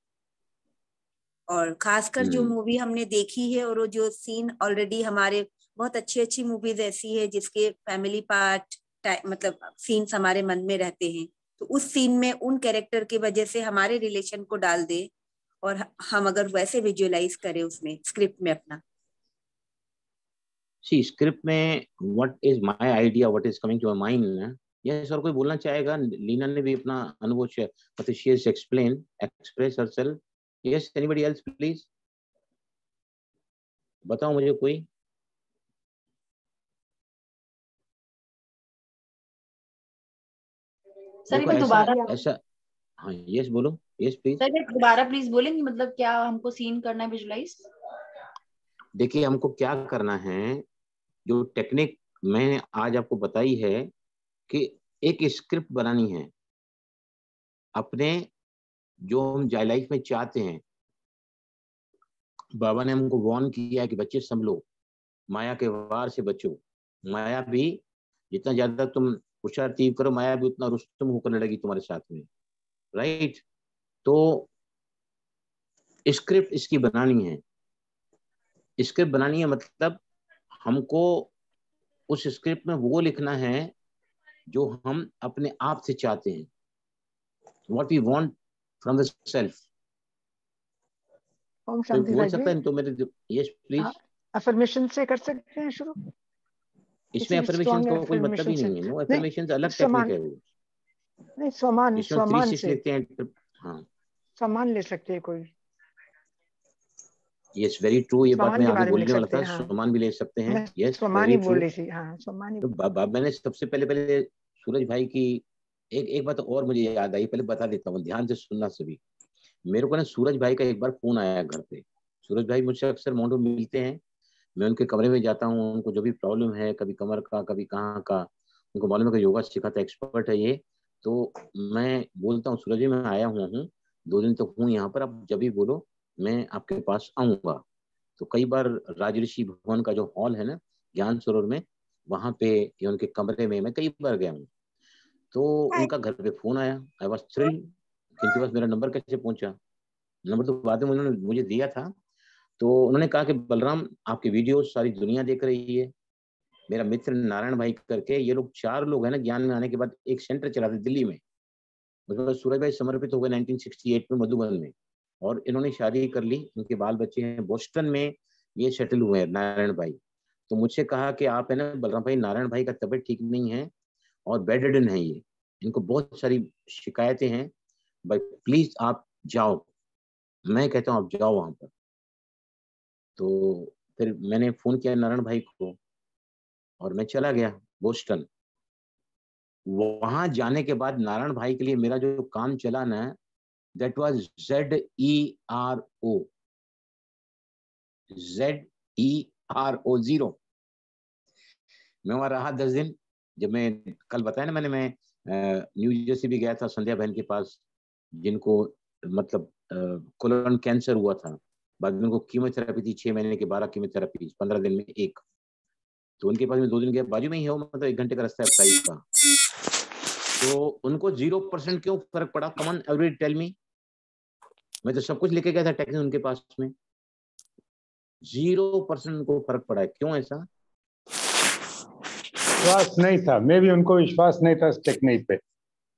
और खासकर जो हम्म मूवी हमने देखी है और वो जो सीन ऑलरेडी हमारे, बहुत अच्छी अच्छी मूवीज ऐसी है जिसके फैमिली पार्ट मतलब सीन्स हमारे मन में रहते हैं, तो उस सीन में उन कैरेक्टर की वजह से हमारे रिलेशन को डाल दे और हम अगर वैसे विजुअलाइज करें उसमें स्क्रिप्ट में अपना। सी स्क्रिप्ट में what is my idea, what is coming to my mind. Yes, और कोई बोलना चाहेगा? लीना ने भी अपना अनुभव share, she has explain express herself. Yes, anybody else please? बताओ मुझे कोई। सर एक देखो बार ऐसा दोबारा, ऐसा हाँ, यस बोलो, यस प्लीज। सर एक दोबारा प्लीज बोलेंगे, मतलब क्या हमको सीन करना है विजुलाइज? देखिए, हमको क्या करना है, जो टेक्निक मैंने आज आपको बताई है, कि एक स्क्रिप्ट बनानी है अपने, जो हम लाइफ में चाहते हैं। बाबा ने हमको वार्न किया है कि बच्चे संभलो, माया के वार से बचो। माया भी, जितना ज्यादा तुम होशियार तीव करो, माया भी उतना रुस्तम होकर लड़ेगी तुम्हारे साथ में। राइट? तो स्क्रिप्ट इसकी बनानी है। स्क्रिप्ट बनानी है मतलब हमको उस स्क्रिप्ट में वो लिखना है जो हम अपने आप से चाहते हैं, what we want from the self. ओम कोई शांति बोल भाई जी, सकता है? तो मेरे, यस प्लीज। अफर्मेशन से कर सकते हैं शुरू, इसमें किसी अफर्मेशन स्ट्रॉन्ग का कोई मतलब अफर्मेशन ही से। नहीं है। नो नहीं, अफर्मेशन अलग टेक्निक समान, है वो। नहीं समान इसमें समान 3-6 से, लिखते हैं। हाँ, समान ले सकते हैं कोई, यस, वेरी ट्रू। ये बात समान मैं के आगे बारे में लिख बोलने वाला सकते था, हैं। हाँ, सामान भी ले सकते हैं। मैं यस, समान वेरी ही बोल ट्रू। रही थी। हाँ, समान ही। तो मैंने सबसे पहले पहले सूरज भाई की एक एक बात और मुझे याद आई, पहले बता देता हूँ, ध्यान से सुनना सभी। मेरे को ना सूरज भाई का एक बार फोन आया घर पे। सूरज भाई मुझसे अक्सर माउंट में मिलते हैं। मैं उनके कमरे में जाता हूँ, उनको जो भी प्रॉब्लम है, कभी कमर का, कभी कहाँ का, उनको मालूम है कि योगा सिखाता एक्सपर्ट है ये। तो मैं बोलता हूँ, सूरज जी मैं आया हुआ हूँ, 2 दिन तक हूँ यहाँ पर, आप जब भी बोलो मैं आपके पास आऊंगा। तो कई बार राजऋषि भवन का जो हॉल है ना, ज्ञान सरोवर में, वहां पे या उनके कमरे में मैं कई बार गया हूँ। तो उनका घर पे फोन आया। आई वॉज थ्रिल कि इनके पास मेरा नंबर कैसे पहुंचा। नंबर तो बाद में उन्होंने मुझे दिया था। तो उन्होंने कहा कि बलराम, आपकी वीडियो सारी दुनिया देख रही है। मेरा मित्र नारायण भाई करके, ये लोग 4 लोग हैं ना, ज्ञान में आने के बाद एक सेंटर चलाते दिल्ली में। उसमें सूरज भाई समर्पित हो गए 1968 में मधुबन में, और इन्होंने शादी कर ली, इनके बाल बच्चे हैं, बोस्टन में ये सेटल हुए हैं नारायण भाई। तो मुझसे कहा कि आप है ना बलराम भाई, नारायण भाई का तबीयत ठीक नहीं है और बेड रिडन है ये, इनको बहुत सारी शिकायतें हैं, भाई प्लीज आप जाओ। मैं कहता हूँ आप जाओ वहां पर। तो फिर मैंने फोन किया नारायण भाई को और मैं चला गया बोस्टन। वहां जाने के बाद नारायण भाई के लिए मेरा जो काम चला ना, that was ZERO, ZERO, zero. मैं वहां रहा 10 दिन। जब मैं कल बताया ना मैंने, मैं न्यू जर्सी भी गया था संध्या बहन के पास, जिनको मतलब कोलन कैंसर हुआ था। बाद में उनको कीमोथेरेपी थी, 6 महीने के 12 कीमोथेरेपी, 15 दिन में एक। तो उनके पास मैं 2 दिन गया, बाजू में ही है, मतलब 1 घंटे का रास्ता है फ्लाइट का। तो उनको 0% क्यों फर्क पड़ा? Come on every tell me. मैं तो सब कुछ लेके गया था टेक्निक उनके पास में, 0% उनको फर्क पड़ा है। क्यों ऐसा? विश्वास नहीं था, मैं भी उनको विश्वास नहीं था इस टेक्निक पे।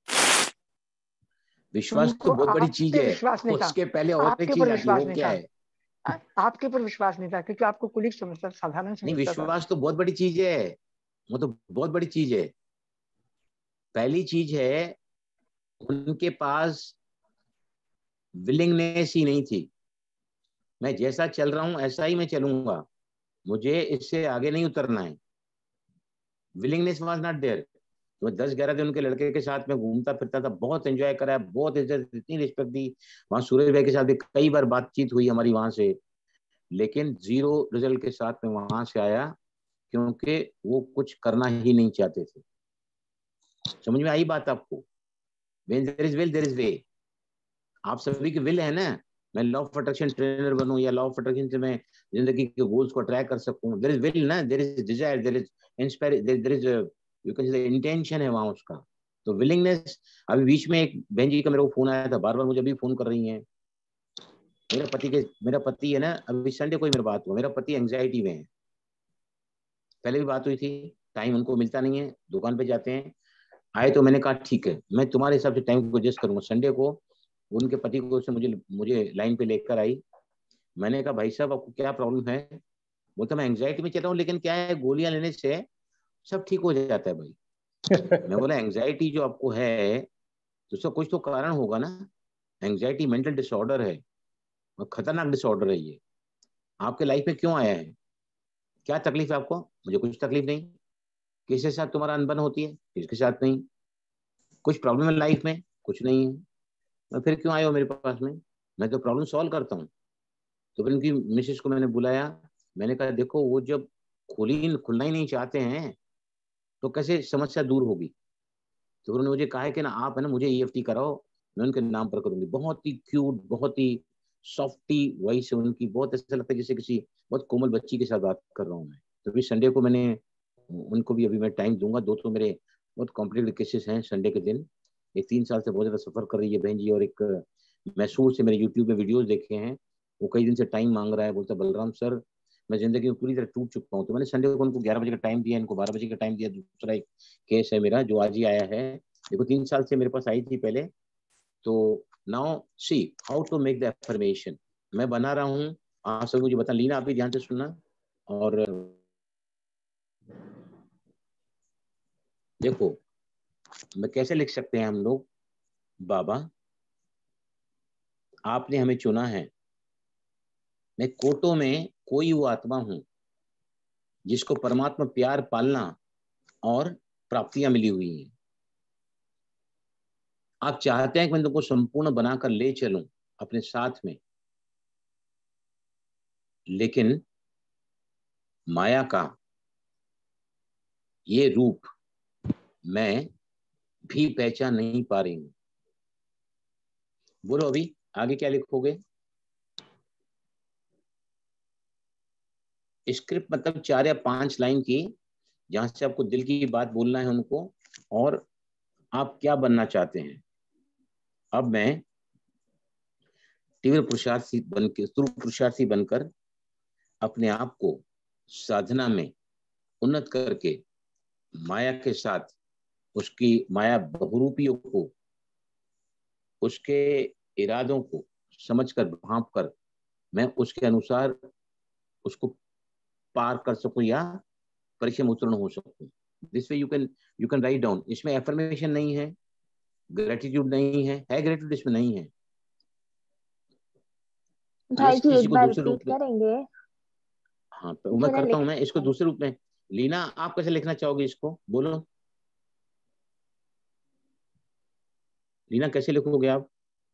विश्वास तो उनको बहुत बड़ी आप चीज पे है, विश्वास नहीं था, उसके पहले और एक आपके चीज ऊपर आती है, विश्वास वो नहीं क्या था, है? आपके ऊपर विश्वास नहीं था क्योंकि आपको कुलीग समझता, साधारण नहीं, समझता था। विश्वास तो बहुत बड़ी चीज है। वो तो बहुत बड़ी चीज है। पहली चीज है उनके पास विलिंगनेस ही नहीं थी। मैं जैसा चल रहा हूं ऐसा ही मैं चलूंगा, मुझे इससे आगे नहीं उतरना है। Willingness was not there. तो 10-11 दिन उनके लड़के के साथ में घूमता फिरता था, बहुत एंजॉय करा, बहुत इज्जत, इतनी रिस्पेक्ट दी। वहां सूरज भाई के साथ भी कई बार बातचीत हुई हमारी वहां से, लेकिन जीरो रिजल्ट के साथ में वहां से आया, क्योंकि वो कुछ करना ही नहीं चाहते थे। समझ में आई बात आपको? When there is will, there is way। आप सभी की विल है ना, मैं लॉ ऑफ अट्रैक्शन ट्रेनर बनूं या लॉ ऑफ अट्रैक्शन से मैं जिंदगी के गोल्स को अट्रैक्ट कर सकूं। देयर इज विल ना, there is desire, there is inspire, there is you can say intention है वहां उसका। तो विलिंगनेस। अभी बीच में एक बहन जी का मेरे को फोन आया था, बार बार मुझे अभी फोन कर रही हैं। मेरा पति है ना, अभी संडे को ही मेरी बात हुआ, मेरा पति एंग्जाइटी में है। पहले भी बात हुई थी, टाइम उनको मिलता नहीं है, दुकान पे जाते हैं। आए तो मैंने कहा ठीक है, मैं तुम्हारे हिसाब से टाइम को एडजस्ट करूंगा। संडे को उनके पति को से मुझे लाइन पे लेकर आई। मैंने कहा भाई साहब आपको क्या प्रॉब्लम है? बोलता मैं एंग्जाइटी में चल रहा हूँ, लेकिन क्या है गोलियां लेने से सब ठीक हो जाता है भाई। मैं बोला एंग्जाइटी जो आपको है तो उसका कुछ तो कारण होगा ना। एंग्जाइटी मेंटल डिसऑर्डर है और खतरनाक डिसऑर्डर है ये। आपके लाइफ में क्यों आया है? क्या तकलीफ है आपको? मुझे कुछ तकलीफ नहीं। किसके साथ तुम्हारा अनबन होती है? किसके साथ नहीं। कुछ प्रॉब्लम है लाइफ में? कुछ नहीं है। मैं फिर क्यों आए हो मेरे पास में? मैं तो प्रॉब्लम सॉल्व करता हूँ। तो फिर उनकी मिसेस को मैंने बुलाया। मैंने कहा देखो वो जब खुलना ही नहीं चाहते हैं तो कैसे समस्या दूर होगी। तो उन्होंने मुझे कहा है कि ना आप है ना मुझे EFT कराओ, मैं उनके नाम पर करूंगी। बहुत ही क्यूट, बहुत ही सॉफ्टी वॉइस है उनकी, बहुत ऐसा लगता है जैसे किसी बहुत कोमल बच्ची के साथ बात कर रहा हूँ मैं। तो अभी संडे को मैंने उनको भी अभी मैं टाइम दूंगा। दो तो मेरे बहुत कॉम्प्लिकेटेड केसेस हैं संडे के दिन। एक 3 साल से बहुत ज्यादा सफर कर रही है बहन जी, और एक मैसूर से मेरे यूट्यूब में वीडियोस देखे हैं। वो कई दिन से टाइम मांग रहा है, बोलता बलराम सर मैं जिंदगी में पूरी तरह टूट चुका हूँ। तो मैंने संडे को उनको 11 बजे का टाइम दिया, इनको 12 बजे का टाइम दिया। दूसरा एक केस है मेरा जो आज ही आया है। देखो 3 साल से मेरे पास आई थी पहले। तो now see how to make the affirmation मैं बना रहा हूँ। आप सब मुझे बता। लीना आप भी ध्यान से सुनना। और देखो मैं कैसे लिख सकते हैं हम लोग। बाबा आपने हमें चुना है, मैं कोटों में कोई वो आत्मा हूं जिसको परमात्मा प्यार, पालना और प्राप्तियां मिली हुई हैं। आप चाहते हैं कि मैं तुमको संपूर्ण बनाकर ले चलूं अपने साथ में, लेकिन माया का ये रूप मैं भी पहचान नहीं पा रही हूं। बोलो अभी आगे क्या लिखोगे? स्क्रिप्ट मतलब 4 या 5 लाइन की, जहां से आपको दिल की बात बोलना है उनको, और आप क्या बनना चाहते हैं। अब मैं तीव्र पुरुषार्थी बनकर अपने आप को साधना में उन्नत करके माया के साथ उसकी माया बहुरूपियों को, उसके इरादों को समझकर, भांप कर मैं उसके अनुसार उसको पार कर सकूं या परीक्षा में उत्तीर्ण हो सकूं। This way you can write down. इसमें एफर्मेशन नहीं है, ग्रेटिट्यूड नहीं है, ग्रेटिट्यूड इसमें नहीं है। भाई जी किसी एक को बार दूसरे रूप रिपीट में, करेंगे? हाँ तो मैं जरा करता लिख। हूँ। मैं इसको दूसरे रूप में, लीना आप कैसे लिखना चाहोगे इसको बोलो। लीना कैसे लिखोगे आप?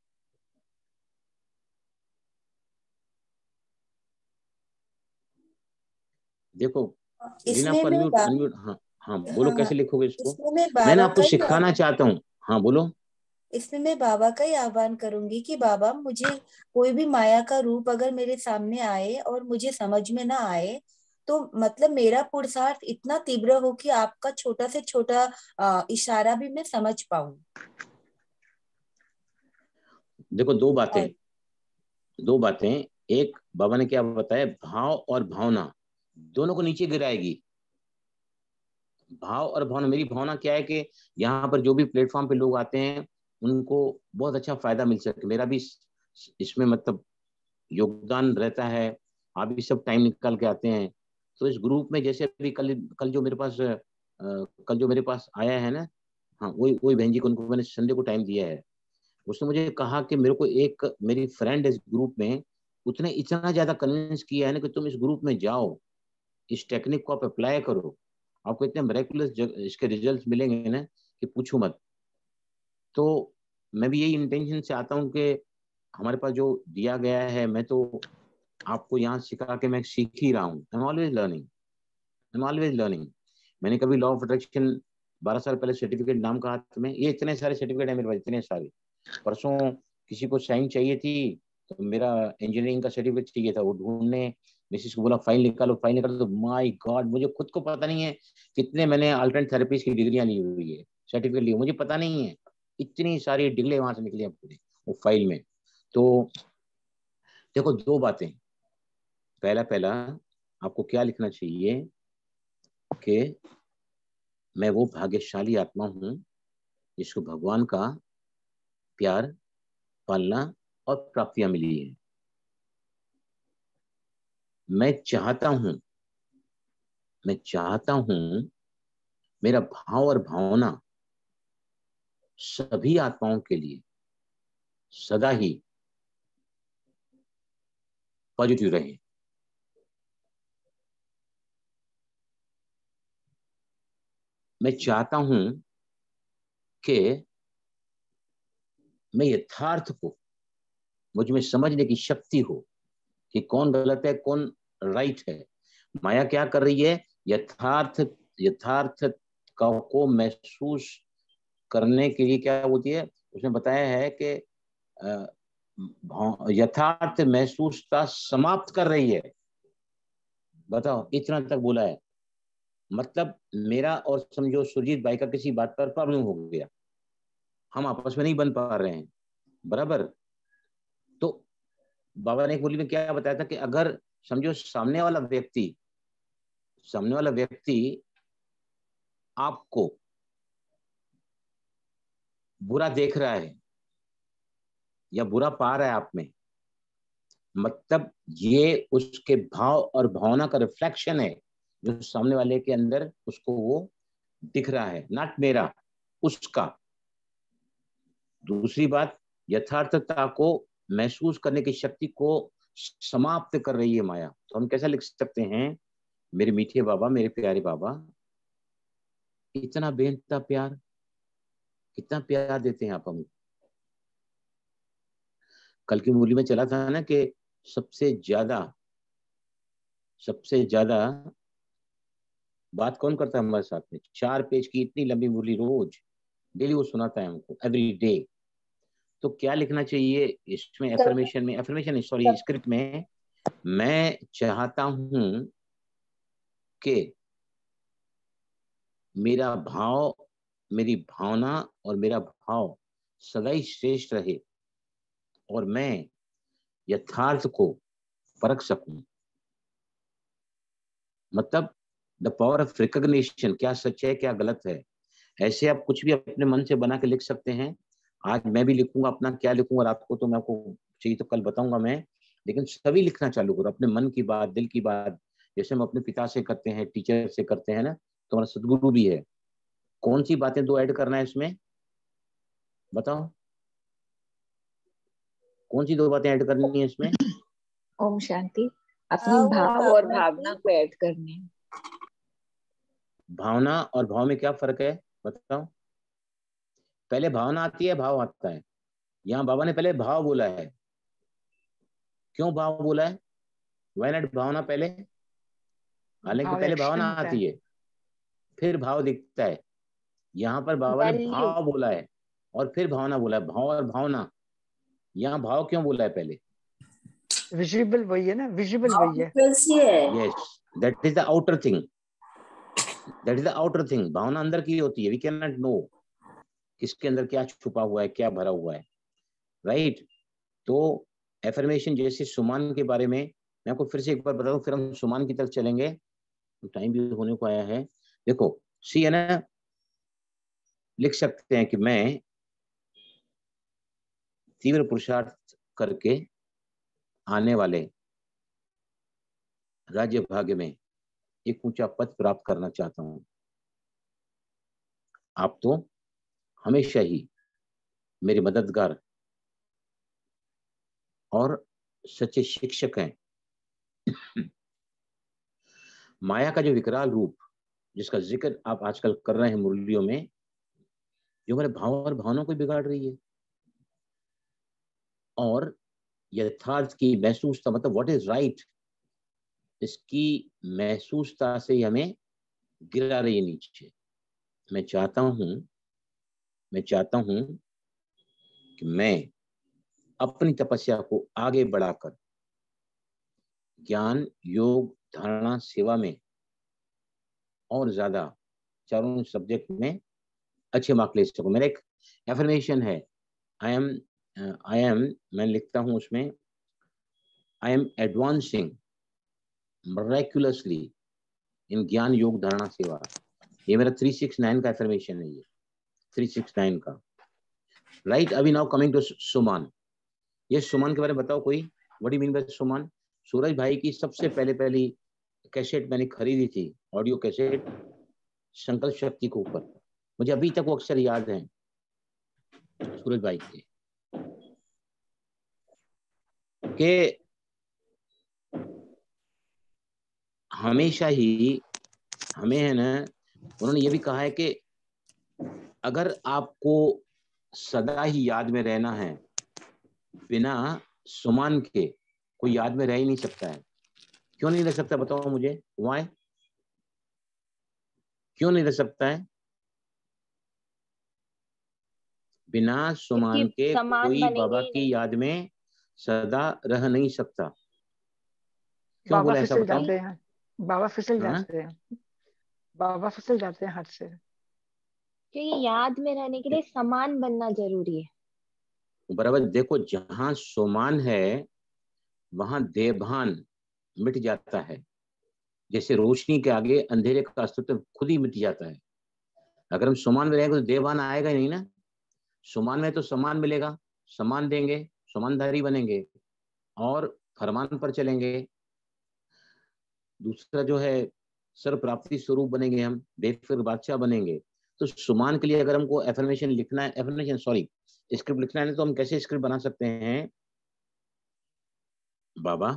देखो लीना इसमें आपको मैं अनम्यूट अनम्यूट, हाँ हाँ बोलो हाँ, कैसे लिखोगे इसको। इसमें मैं मैं ना बाबा आपको का ही सिखाना चाहता हूँ। हाँ बोलो। इसमें मैं बाबा का ही आह्वान करूंगी कि बाबा मुझे कोई भी माया का रूप अगर मेरे सामने आए और मुझे समझ में ना आए, तो मतलब मेरा पुरुषार्थ इतना तीव्र हो कि आपका छोटा से छोटा इशारा भी मैं समझ पाऊं। देखो और दो बातें। एक, बाबा ने क्या बताया, भाव और भावना दोनों को नीचे गिराएगी। भाव और भावना, मेरी भावना क्या है कि यहाँ पर जो भी प्लेटफॉर्म पे लोग आते हैं उनको बहुत अच्छा फायदा मिल सके। मेरा भी इसमें मतलब योगदान रहता है। आप भी सब टाइम निकाल के आते हैं। तो इस ग्रुप में जैसे अभी कल जो मेरे पास कल जो मेरे पास आया है ना, हाँ वही बहन जी को, उनको मैंने संडे को टाइम दिया है। उसने मुझे कहा कि मेरे को एक मेरी फ्रेंड इस ग्रुप में, उसने इतना ज्यादा कन्विंस किया है ना कि तुम इस ग्रुप में जाओ, इस टेक्निक को आप अप्लाई करो, आपको इतने मिरेकुलस इसके रिजल्ट मिलेंगे ना कि पूछो मत। तो मैं भी यही इंटेंशन से आता हूँ कि हमारे पास जो दिया गया है, मैं तो आपको यहाँ सिखा के मैं सीख ही रहा हूँ। I am always learning, I am always learning. मैंने कभी लॉ ऑफ अट्रैक्शन 12 साल पहले सर्टिफिकेट नाम का हाथ में, ये इतने सारे सर्टिफिकेट है मेरे पास, इतने सारे। परसों किसी को साइन चाहिए थी, तो मेरा इंजीनियरिंग का सर्टिफिकेट चाहिए था, वो ढूंढने मिसिस को बोला फाइल निकालो, फाइल निकालो, तो माय गॉड मुझे खुद को पता नहीं है कितने मैंने अल्टरनेट थेरेपीज की डिग्रियां ली हुई है, सर्टिफिकेट लिए, मुझे पता नहीं है। इतनी सारी डिग्री वहां से निकली पूरी वो फाइल में। तो देखो दो बातें, पहला आपको क्या लिखना चाहिए कि मैं वो भाग्यशाली आत्मा हूं जिसको भगवान का प्यार, पालना और प्राप्तियां मिली है। मैं चाहता हूं मेरा भाव और भावना सभी आत्माओं के लिए सदा ही पॉजिटिव रहे। मैं चाहता हूं कि मैं यथार्थ को मुझ में समझने की शक्ति हो कि कौन गलत है कौन राइट है। माया क्या कर रही है, यथार्थ को महसूस करने के लिए क्या होती है, उसने बताया है कि यथार्थ महसूसता समाप्त कर रही है। बताओ, इतना तक बोला है। मतलब मेरा और समझो सुरजीत भाई का किसी बात पर प्रॉब्लम हो गया, हम आपस में नहीं बन पा रहे हैं, बराबर। तो बाबा ने एक बोली में क्या बताया था कि अगर समझो सामने वाला व्यक्ति आपको बुरा देख रहा है या बुरा पा रहा है आप में, मतलब ये उसके भाव और भावना का रिफ्लेक्शन है जो सामने वाले के अंदर उसको वो दिख रहा है, नॉट मेरा, उसका। दूसरी बात, यथार्थता को महसूस करने की शक्ति को समाप्त कर रही है माया। तो हम कैसा लिख सकते हैं, मेरे मीठे बाबा, मेरे प्यारे बाबा, इतना बेइंतहा प्यार, कितना प्यार देते हैं आप हमको। कल की मुरली में चला था ना कि सबसे ज्यादा बात कौन करता है हमारे साथ में। 4 पेज की इतनी लंबी मुरली रोज डेली वो सुनाता है हमको, एवरी डे। तो क्या लिखना चाहिए इसमें, एफर्मेशन सॉरी स्क्रिप्ट में, मैं चाहता हूं कि मेरा भाव, मेरी भावना और मेरा भाव सदा ही श्रेष्ठ रहे और मैं यथार्थ को परख सकूं। मतलब द पावर ऑफ रिकॉग्निशन, क्या सच है क्या गलत है। ऐसे आप कुछ भी अपने मन से बना के लिख सकते हैं। आज मैं भी लिखूंगा, अपना क्या लिखूंगा रात को तो मैं आपको चाहिए तो कल बताऊंगा मैं, लेकिन सभी लिखना चालू करो, अपने मन की बात, दिल की बात, जैसे हम अपने पिता से करते हैं, टीचर से करते हैं ना, तो हमारा सदगुरु भी है। कौन सी बातें 2 ऐड करना है इसमें, बताओ कौन सी 2 बातें ऐड करनी है इसमें। ओम शांति। अपनी भाव और भावना को ऐड करनी है। भावना और भाव में क्या फर्क है बताओ। पहले भावना आती है, भाव आता है। यहाँ बाबा ने पहले भाव बोला है। क्यों भाव बोला है, व्हाई नॉट भावना पहले। हालांकि पहले भावना आती है फिर भाव दिखता है। यहाँ पर बाबा ने भाव बोला है और फिर भावना बोला है, भाव और भावना। यहाँ भाव क्यों बोला है पहले, विजिबल वही है ना, विजिबल वही है। Yes, that is the outer thing, that is the outer thing. भावना अंदर की होती है, वी कैन नॉट नो किसके अंदर क्या छुपा हुआ है, क्या भरा हुआ है, राइट। तो एफर्मेशन जैसे सुमान के बारे में मैं आपको फिर से एक बार बता दूं, फिर हम सुमान की तरफ चलेंगे, तो टाइम भी होने को आया है। देखो सी है ना, लिख सकते हैं कि मैं तीव्र पुरुषार्थ करके आने वाले राज्य भाग्य में एक ऊंचा पद प्राप्त करना चाहता हूं। आप तो हमेशा ही मेरे मददगार और सच्चे शिक्षक हैं। माया का जो विकराल रूप जिसका जिक्र आप आजकल कर रहे हैं मुरलियों में, जो हमारे भाव और भावनाओं को बिगाड़ रही है और यथार्थ की महसूसता, मतलब व्हाट इज राइट, इसकी महसूसता से हमें गिरा रही है नीचे। मैं चाहता हूं कि मैं अपनी तपस्या को आगे बढ़ाकर ज्ञान, योग, धारणा, सेवा में और ज्यादा चारों सब्जेक्ट में अच्छे मार्क ले सकूं। मेरा एक एफर्मेशन है, आई एम, मैं लिखता हूं उसमें, I am advancing miraculously in ज्ञान, योग, धारणा, सेवा। ये मेरा 369 का एफर्मेशन है, ये 369 का, राइट। अभी नाउ कमिंग टू सुमन। ये सुमन के बारे में बताओ कोई, what you mean by Suman? Suraj भाई की सबसे पहली कैसेट मैंने खरीदी थी, ऑडियो कैसेट, संकल्प शक्ति के ऊपर। मुझे अभी तक वो अक्सर याद है सूरज भाई के हमेशा ही हमें है ना, उन्होंने ये भी कहा है कि अगर आपको सदा ही याद में रहना है, बिना सुमन के कोई याद में रह ही नहीं सकता है। क्यों नहीं रह सकता बताओ मुझे, व्हाई, क्यों नहीं रह सकता है? बिना सुमन के कोई बाबा की याद में सदा रह नहीं सकता। क्यों बाबा बोला ऐसा फिसल बताओ? जाते हैं, बाबा फिसल हाँ? जाते हैं, बाबा फिसल जाते हैं हाथ से। क्योंकि याद में रहने के लिए समान बनना जरूरी है। बराबर। देखो, जहां सुमान है वहां देवभान मिट जाता है। जैसे रोशनी के आगे अंधेरे का अस्तित्व खुद ही मिट जाता है। अगर हम सुमान में रहेंगे तो देवभान आएगा ही नहीं ना। सुमान में तो सम्मान मिलेगा, सम्मान देंगे, सम्मानधारी बनेंगे और फरमान पर चलेंगे। दूसरा जो है, सर्व प्राप्ति स्वरूप बनेंगे, हम बेफिक्र बादशाह बनेंगे। तो सुमान के लिए अगर हमको एफर्मेशन लिखना है, एफर्मेशन सॉरी स्क्रिप्ट लिखना है, तो हम कैसे स्क्रिप्ट बना सकते हैं? बाबा,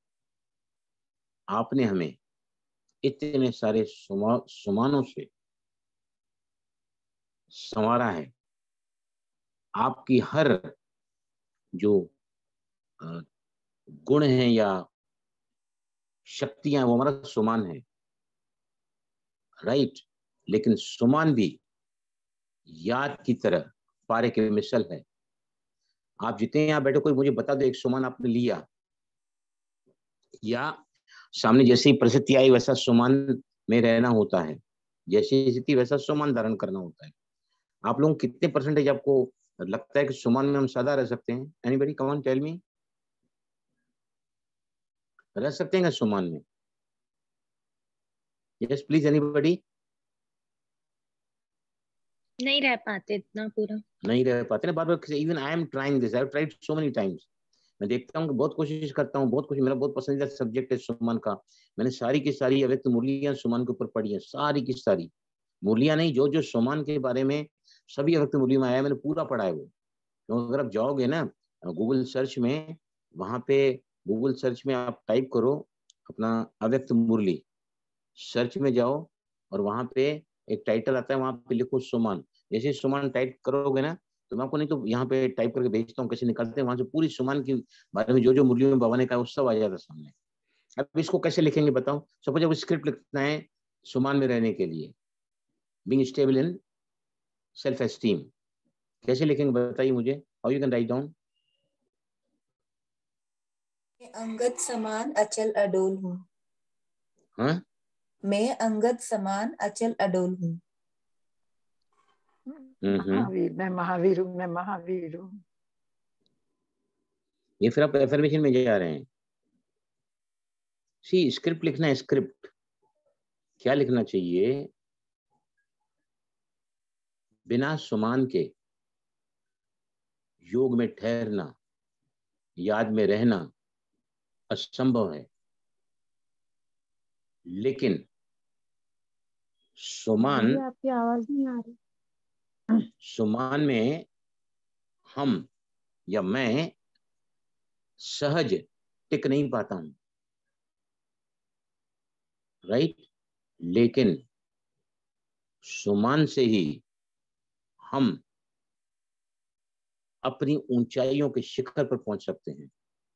आपने हमें इतने सारे सुमानों से संवारा है। आपकी हर जो गुण है या शक्तियां, वो हमारा सुमान है, राइट। लेकिन सुमान भी याद की तरह पारे के मिसल है। आप जितने यहाँ बैठे, कोई मुझे बता दो एक सुमान आपने लिया, या सामने जैसी परिस्थिति आई वैसा सुमान में रहना होता है, जैसी स्थिति वैसा सुमान धारण करना होता है। आप लोग कितने परसेंटेज आपको लगता है कि सुमान में हम सदा रह सकते हैं? Anybody come on tell me, रह सकते हैं क्या सुमान में? Yes please, anybody? नहीं रह पाते इतना पूरा, नहीं रह पाते ना। बार बार, even I am trying this, I have tried so many times. मैं देखता हूँ कि बहुत कोशिश करता हूँ, बहुत कुछ, मेरा बहुत पसंदीदा सब्जेक्ट है सुमन का। मैंने सारी की सारी अव्यक्त मुरलियां सुमन के ऊपर पढ़ी है, सारी की सारी मुरलियां नहीं, जो जो सुमन के बारे में सभी अव्यक्त मुरली में आया मैंने पूरा पढ़ा है वो। तो अगर आप जाओगे ना गूगल सर्च में, वहां पे गूगल सर्च में आप टाइप करो अपना अव्यक्त मुरली, सर्च में जाओ और वहां पे एक टाइटल आता है, वहां पे लिखो सुमन। जैसे सुमन टाइप करोगे ना, तो मैं आपको नहीं तो यहाँ पे टाइप करके भेजता हूँ कैसे निकलते हैं, वहां से पूरी सुमन के बारे में जो जो मुरलियों में बाबा ने कहा वो सब आ जाता है सामने। अब इसको कैसे लिखेंगे बताओ? सपोज अब स्क्रिप्ट लिखना है सुमन में रहने के लिए, being stable in self esteem, कैसे लिखेंगे बताइए मुझे? How you can write down? Angad समान अचल अडोल हूँ। हाँ, मैं अंगद समान अचल अडोल हूँ। महावीर, मैं महावीर हूँ, मैं महावीर हूँ। ये फिर आप एफर्मेशन में जा रहे हैं। सी, स्क्रिप्ट लिखना है। स्क्रिप्ट क्या लिखना चाहिए? बिना सुमान के योग में ठहरना, याद में रहना असंभव है। लेकिन सुमान, आपकी आवाज नहीं आ रही। सुमान में हम या मैं सहज टिक नहीं पाता हूं, राइट। लेकिन सुमान से ही हम अपनी ऊंचाइयों के शिखर पर पहुंच सकते हैं।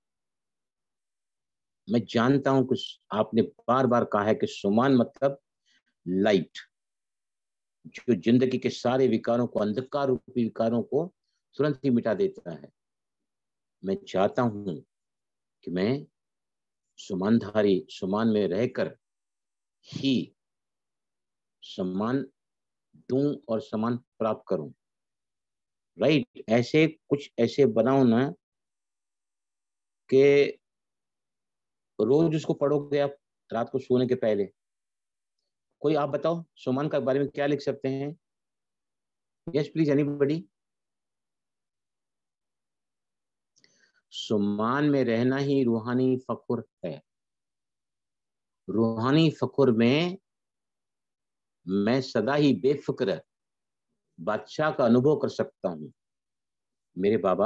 मैं जानता हूं कि आपने बार बार कहा है कि सुमान मतलब लाइट, जो जिंदगी के सारे विकारों को, अंधकार रूपी विकारों को तुरंत ही मिटा देता है। मैं चाहता हूं कि मैं सुमानधारी, सुमान में रहकर ही सम्मान दूं और सम्मान प्राप्त करूं, राइट। ऐसे कुछ ऐसे बनाओ ना कि रोज उसको पढ़ोगे आप रात को सोने के पहले। कोई आप बताओ सुमान के बारे में क्या लिख सकते हैं? Yes please, anybody. सुमान में रहना ही रूहानी फखुर है। रूहानी फखुर में मैं सदा ही बेफिक्र बादशाह का अनुभव कर सकता हूं। मेरे बाबा,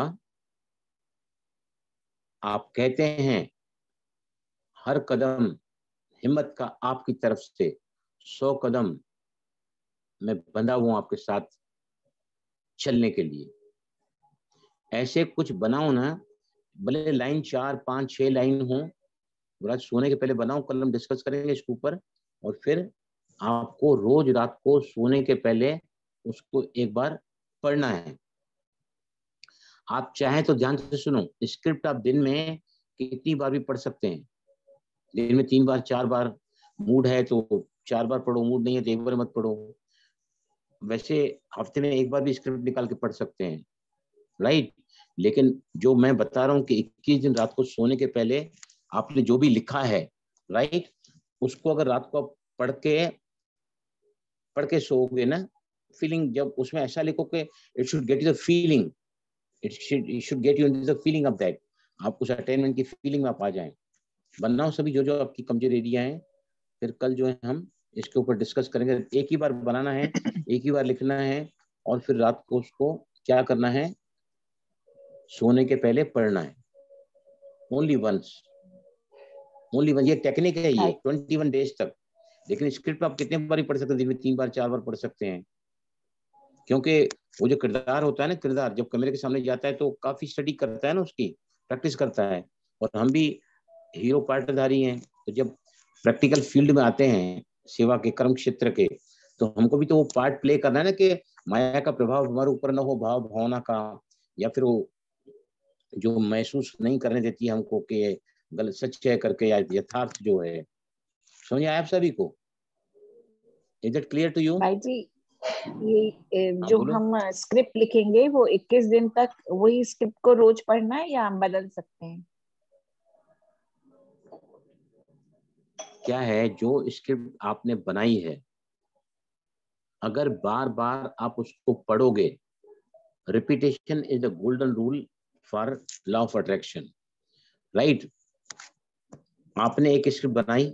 आप कहते हैं हर कदम हिम्मत का आपकी तरफ से, 100 कदम मैं बंधा हुआ आपके साथ चलने के लिए। ऐसे कुछ बनाओ ना, भले लाइन 4, 5, 6 लाइन हो, रात सोने के पहले बनाओ, कल हम डिस्कस करेंगे इसके ऊपर। और फिर आपको रोज रात को सोने के पहले उसको एक बार पढ़ना है। आप चाहें तो ध्यान से सुनो, स्क्रिप्ट आप दिन में कितनी बार भी पढ़ सकते हैं। दिन में 3 बार 4 बार, मूड है तो 4 बार पढ़ो, मूड नहीं है तो 1 बार मत पढ़ो। वैसे हफ्ते में 1 बार भी स्क्रिप्ट निकाल के पढ़ सकते हैं, राइट। लेकिन जो मैं बता रहा हूँ कि 21 दिन रात को सोने के पहले आपने जो भी लिखा है, राइट, उसको अगर रात को आप पढ़ के सोओगे ना, फीलिंग, जब उसमें ऐसा लिखो कि it should get you the feeling, it should get you the feeling of that, आप उस अटेनमेंट की फीलिंग में आप आ जाएं। बनाओ सभी जो जो आपकी कमजोर एरिया है। फिर कल जो है हम इसके ऊपर डिस्कस करेंगे। एक ही बार बनाना है, एक ही बार लिखना है, और फिर रात को उसको क्या करना है, सोने के पहले पढ़ना है। Only once, only one. ये टेक्निक है, ये 21 डेज तक। लेकिन स्क्रिप्ट आप कितने बार ही पढ़ सकते हैं, दिन में 3 बार 4 बार पढ़ सकते हैं। क्योंकि वो जो किरदार होता है ना, किरदार जब कैमरे के सामने जाता है तो काफी स्टडी करता है ना, उसकी प्रैक्टिस करता है। और हम भी हीरो पार्टधारी हैं, तो जब प्रैक्टिकल फील्ड में आते हैं, सेवा के कर्म क्षेत्र के, तो हमको भी तो वो पार्ट प्ले करना है ना, कि माया का प्रभाव हमारे ऊपर न हो, भाव भावना का, या फिर वो जो महसूस नहीं करने देती है हमको कि गलत सच है करके, या यथार्थ जो है। समझ आया आप सभी को? Is it clear to you? भाई जी, ये जो बोलो। हम स्क्रिप्ट लिखेंगे वो 21 दिन तक वही स्क्रिप्ट को रोज पढ़ना है या हम बदल सकते हैं? क्या है, जो स्क्रिप्ट आपने बनाई है, अगर बार बार आप उसको पढ़ोगे, repetition is the golden rule for law of attraction, right. आपने एक स्क्रिप्ट बनाई,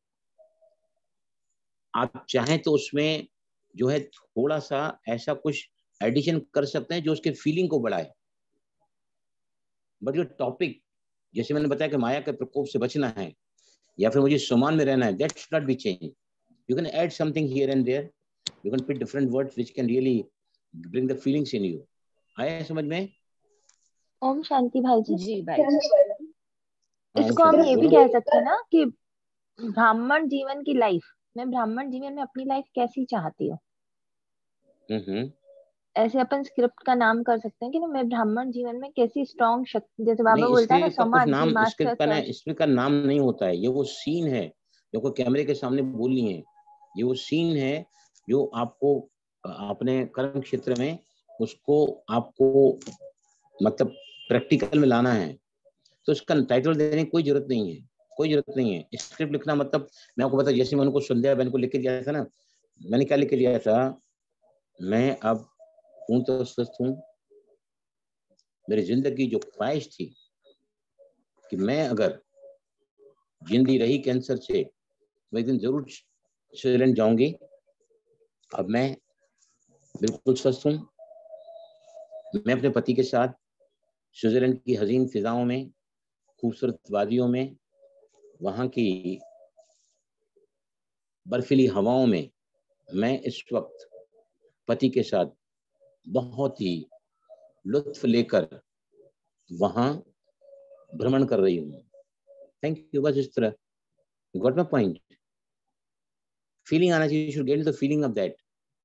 आप चाहें तो उसमें जो है थोड़ा सा ऐसा कुछ एडिशन कर सकते हैं जो उसके फीलिंग को बढ़ाए। बट जो टॉपिक, जैसे मैंने बताया कि माया के प्रकोप से बचना है, या फिर मुझे सुमान में रहना है, that should not be change. You can add something here and there, you can pick different words which can really bring the feelings in you. आया समझ में? ओम शांति भाई जी। जी भाई। इसको हम ये भी कह सकते हैं ना कि ब्राह्मण जीवन की लाइफ, मैं ब्राह्मण जीवन में अपनी लाइफ कैसी चाहती हूँ, ऐसे अपन स्क्रिप्ट का नाम कर सकते हैं कि मैं ब्राह्मण जीवन में कैसी स्ट्रॉन्ग शक्ति, जैसे बाबा नहीं, बोलता है ना, स्क्रिप्ट का कुछ समाधि नाम, मास्टर सेल्फ। स्क्रिप्ट का नाम नहीं होता है, ये वो सीन है जो को कैमरे के सामने बोलनी है। ये वो सीन है जो आपको अपने कर्म क्षेत्र में उसको आपको मतलब प्रैक्टिकल में लाना है। तो इसका टाइटल देने की कोई जरूरत नहीं है, कोई जरूरत नहीं है। स्क्रिप्ट लिखना मतलब, मैं आपको बता, जैसे मैं उनको संध्या बहन को लिख के दिया था ना, मैंने क्या लिख के दिया था, मैं अब हूं तो स्वस्थ हूँ, मेरी जिंदगी जो ख्वाहिश थी कि मैं अगर जिंदगी रही कैंसर से, मैं एक दिन जरूर स्विट्जरलैंड जाऊंगी। अब मैं बिल्कुल सच हूँ। मैं अपने पति के साथ स्विट्जरलैंड की हसीन फिजाओं में, खूबसूरत वादियों में, वहाँ की बर्फीली हवाओं में मैं इस वक्त पति के साथ बहुत ही लुत्फ लेकर वहाँ भ्रमण कर रही हूँ। Thank you. बस इस तरह, गॉट माय पॉइंट। फीलिंग आना चाहिए, you should get the feeling of that.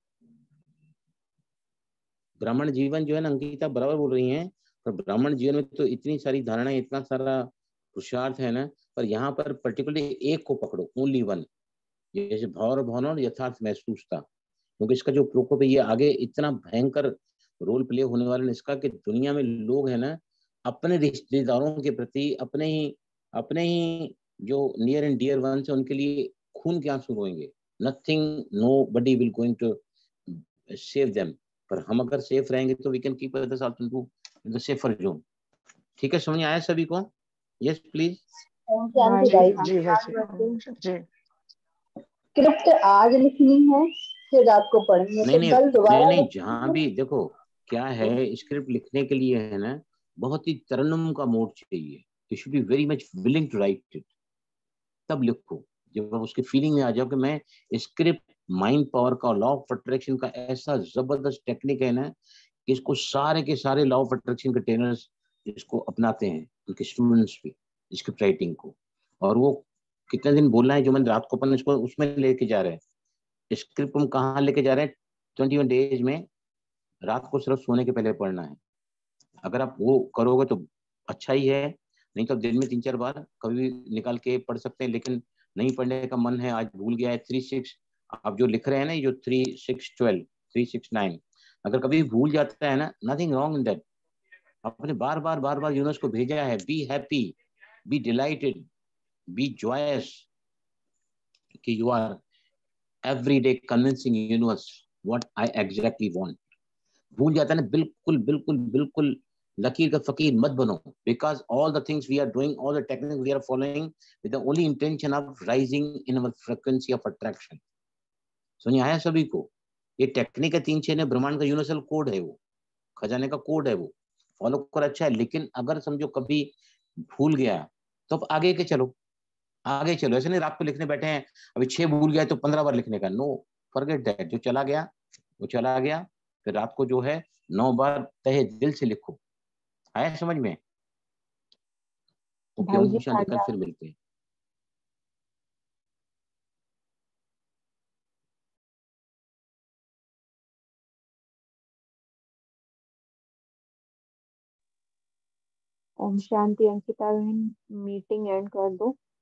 ब्राह्मण जीवन जो है ना, अंकिता बराबर बोल रही हैं, पर ब्राह्मण जीवन में तो इतनी सारी धारणाएं, इतना सारा पुरुषार्थ है ना, पर यहाँ पर पर्टिकुलरली एक को पकड़ो, ओनली वन, जैसे भाव और भावना और यथार्थ महसूसता। क्योंकि इसका जो प्रकोप है, ये आगे इतना भयंकर रोल प्ले होने वाला है इसका, कि दुनिया में लोग है ना, अपने रिश्तेदारों के प्रति, अपने ही जो नियर एंड डियर वंस है, उनके लिए खून के आंसू रोएंगे। Nothing, nobody will going to save them. पर हम अगर सेफ रहेंगे तो we can keep others also in the safer zone. ठीक है, समझ आया सभी को? Yes please. हाँ जी जी। जी है जी। स्क्रिप्ट आज लिखनी है फिर रात को पढ़ेंगे, नहीं फिर नहीं कल नहीं दोबारा नहीं, लिखनी जहां भी देखो क्या है, स्क्रिप्ट लिखने के लिए है ना, बहुत ही तरन्नुम का मोड चाहिए। You should be very much willing to write it, तब लिखो। जब आप उसकी फीलिंग में आ जाओ कि मैं स्क्रिप्ट, माइंड पावर का, लॉ ऑफ अट्रैक्शन का ऐसा जबरदस्त टेक्निक है ना, कि इसको सारे के सारे लॉ ऑफ अट्रैक्शन के ट्रेनर्स इसको अपनाते हैं, उनके स्टूडेंट्स भी, स्क्रिप्ट राइटिंग को। और वो कितने दिन बोलना है, जो मैंने रात को अपन इसको उसमें लेके जा रहे हैं। स्क्रिप्ट हम कहाँ लेके जा रहे हैं? 21 डेज में रात को सिर्फ सोने के पहले पढ़ना है। अगर आप वो करोगे तो अच्छा ही है, नहीं तो दिन में 3-4 बार कभी भी निकाल के पढ़ सकते हैं। लेकिन नहीं पढ़ने का मन है, आज भूल गया है 3-6, आप जो लिख रहे हैं ना, जो 3-6-12, 3-6-9, अगर कभी भूल जाता है ना, नथिंग रॉन्ग इन दैट। आपने बार बार यूनिवर्स को भेजा है, be happy, be delighted, be joyous, कि you are every day convincing universe what I exactly want. भूल जाता है ना, बिल्कुल बिल्कुल बिल्कुल लकीर का फकीर मत बनो। Because all the things we are doing, all the technique we are following with the only intention of rising in our frequency of attraction. समझ आया सभी को? ये टेक्निक है 3-6 ने, ब्रह्मांड का यूनिवर्सल कोड है, वो खजाने का कोड है, वो फॉलो कर अच्छा है। लेकिन अगर समझो कभी भूल गया, तो अब आगे के चलो, आगे चलो। ऐसे नहीं रात को लिखने बैठे हैं, अभी 6 भूल गया तो 15 बार लिखने का, नो, फॉरगेट दैट। जो चला गया वो चला गया। फिर रात को जो है 9 बार तहे दिल से लिखो। आया समझ में? ओके, भाई ओम जी शांति, कल फिर मिलते हैं। ओम शांति। अंकिता बहन मीटिंग एंड कर दो।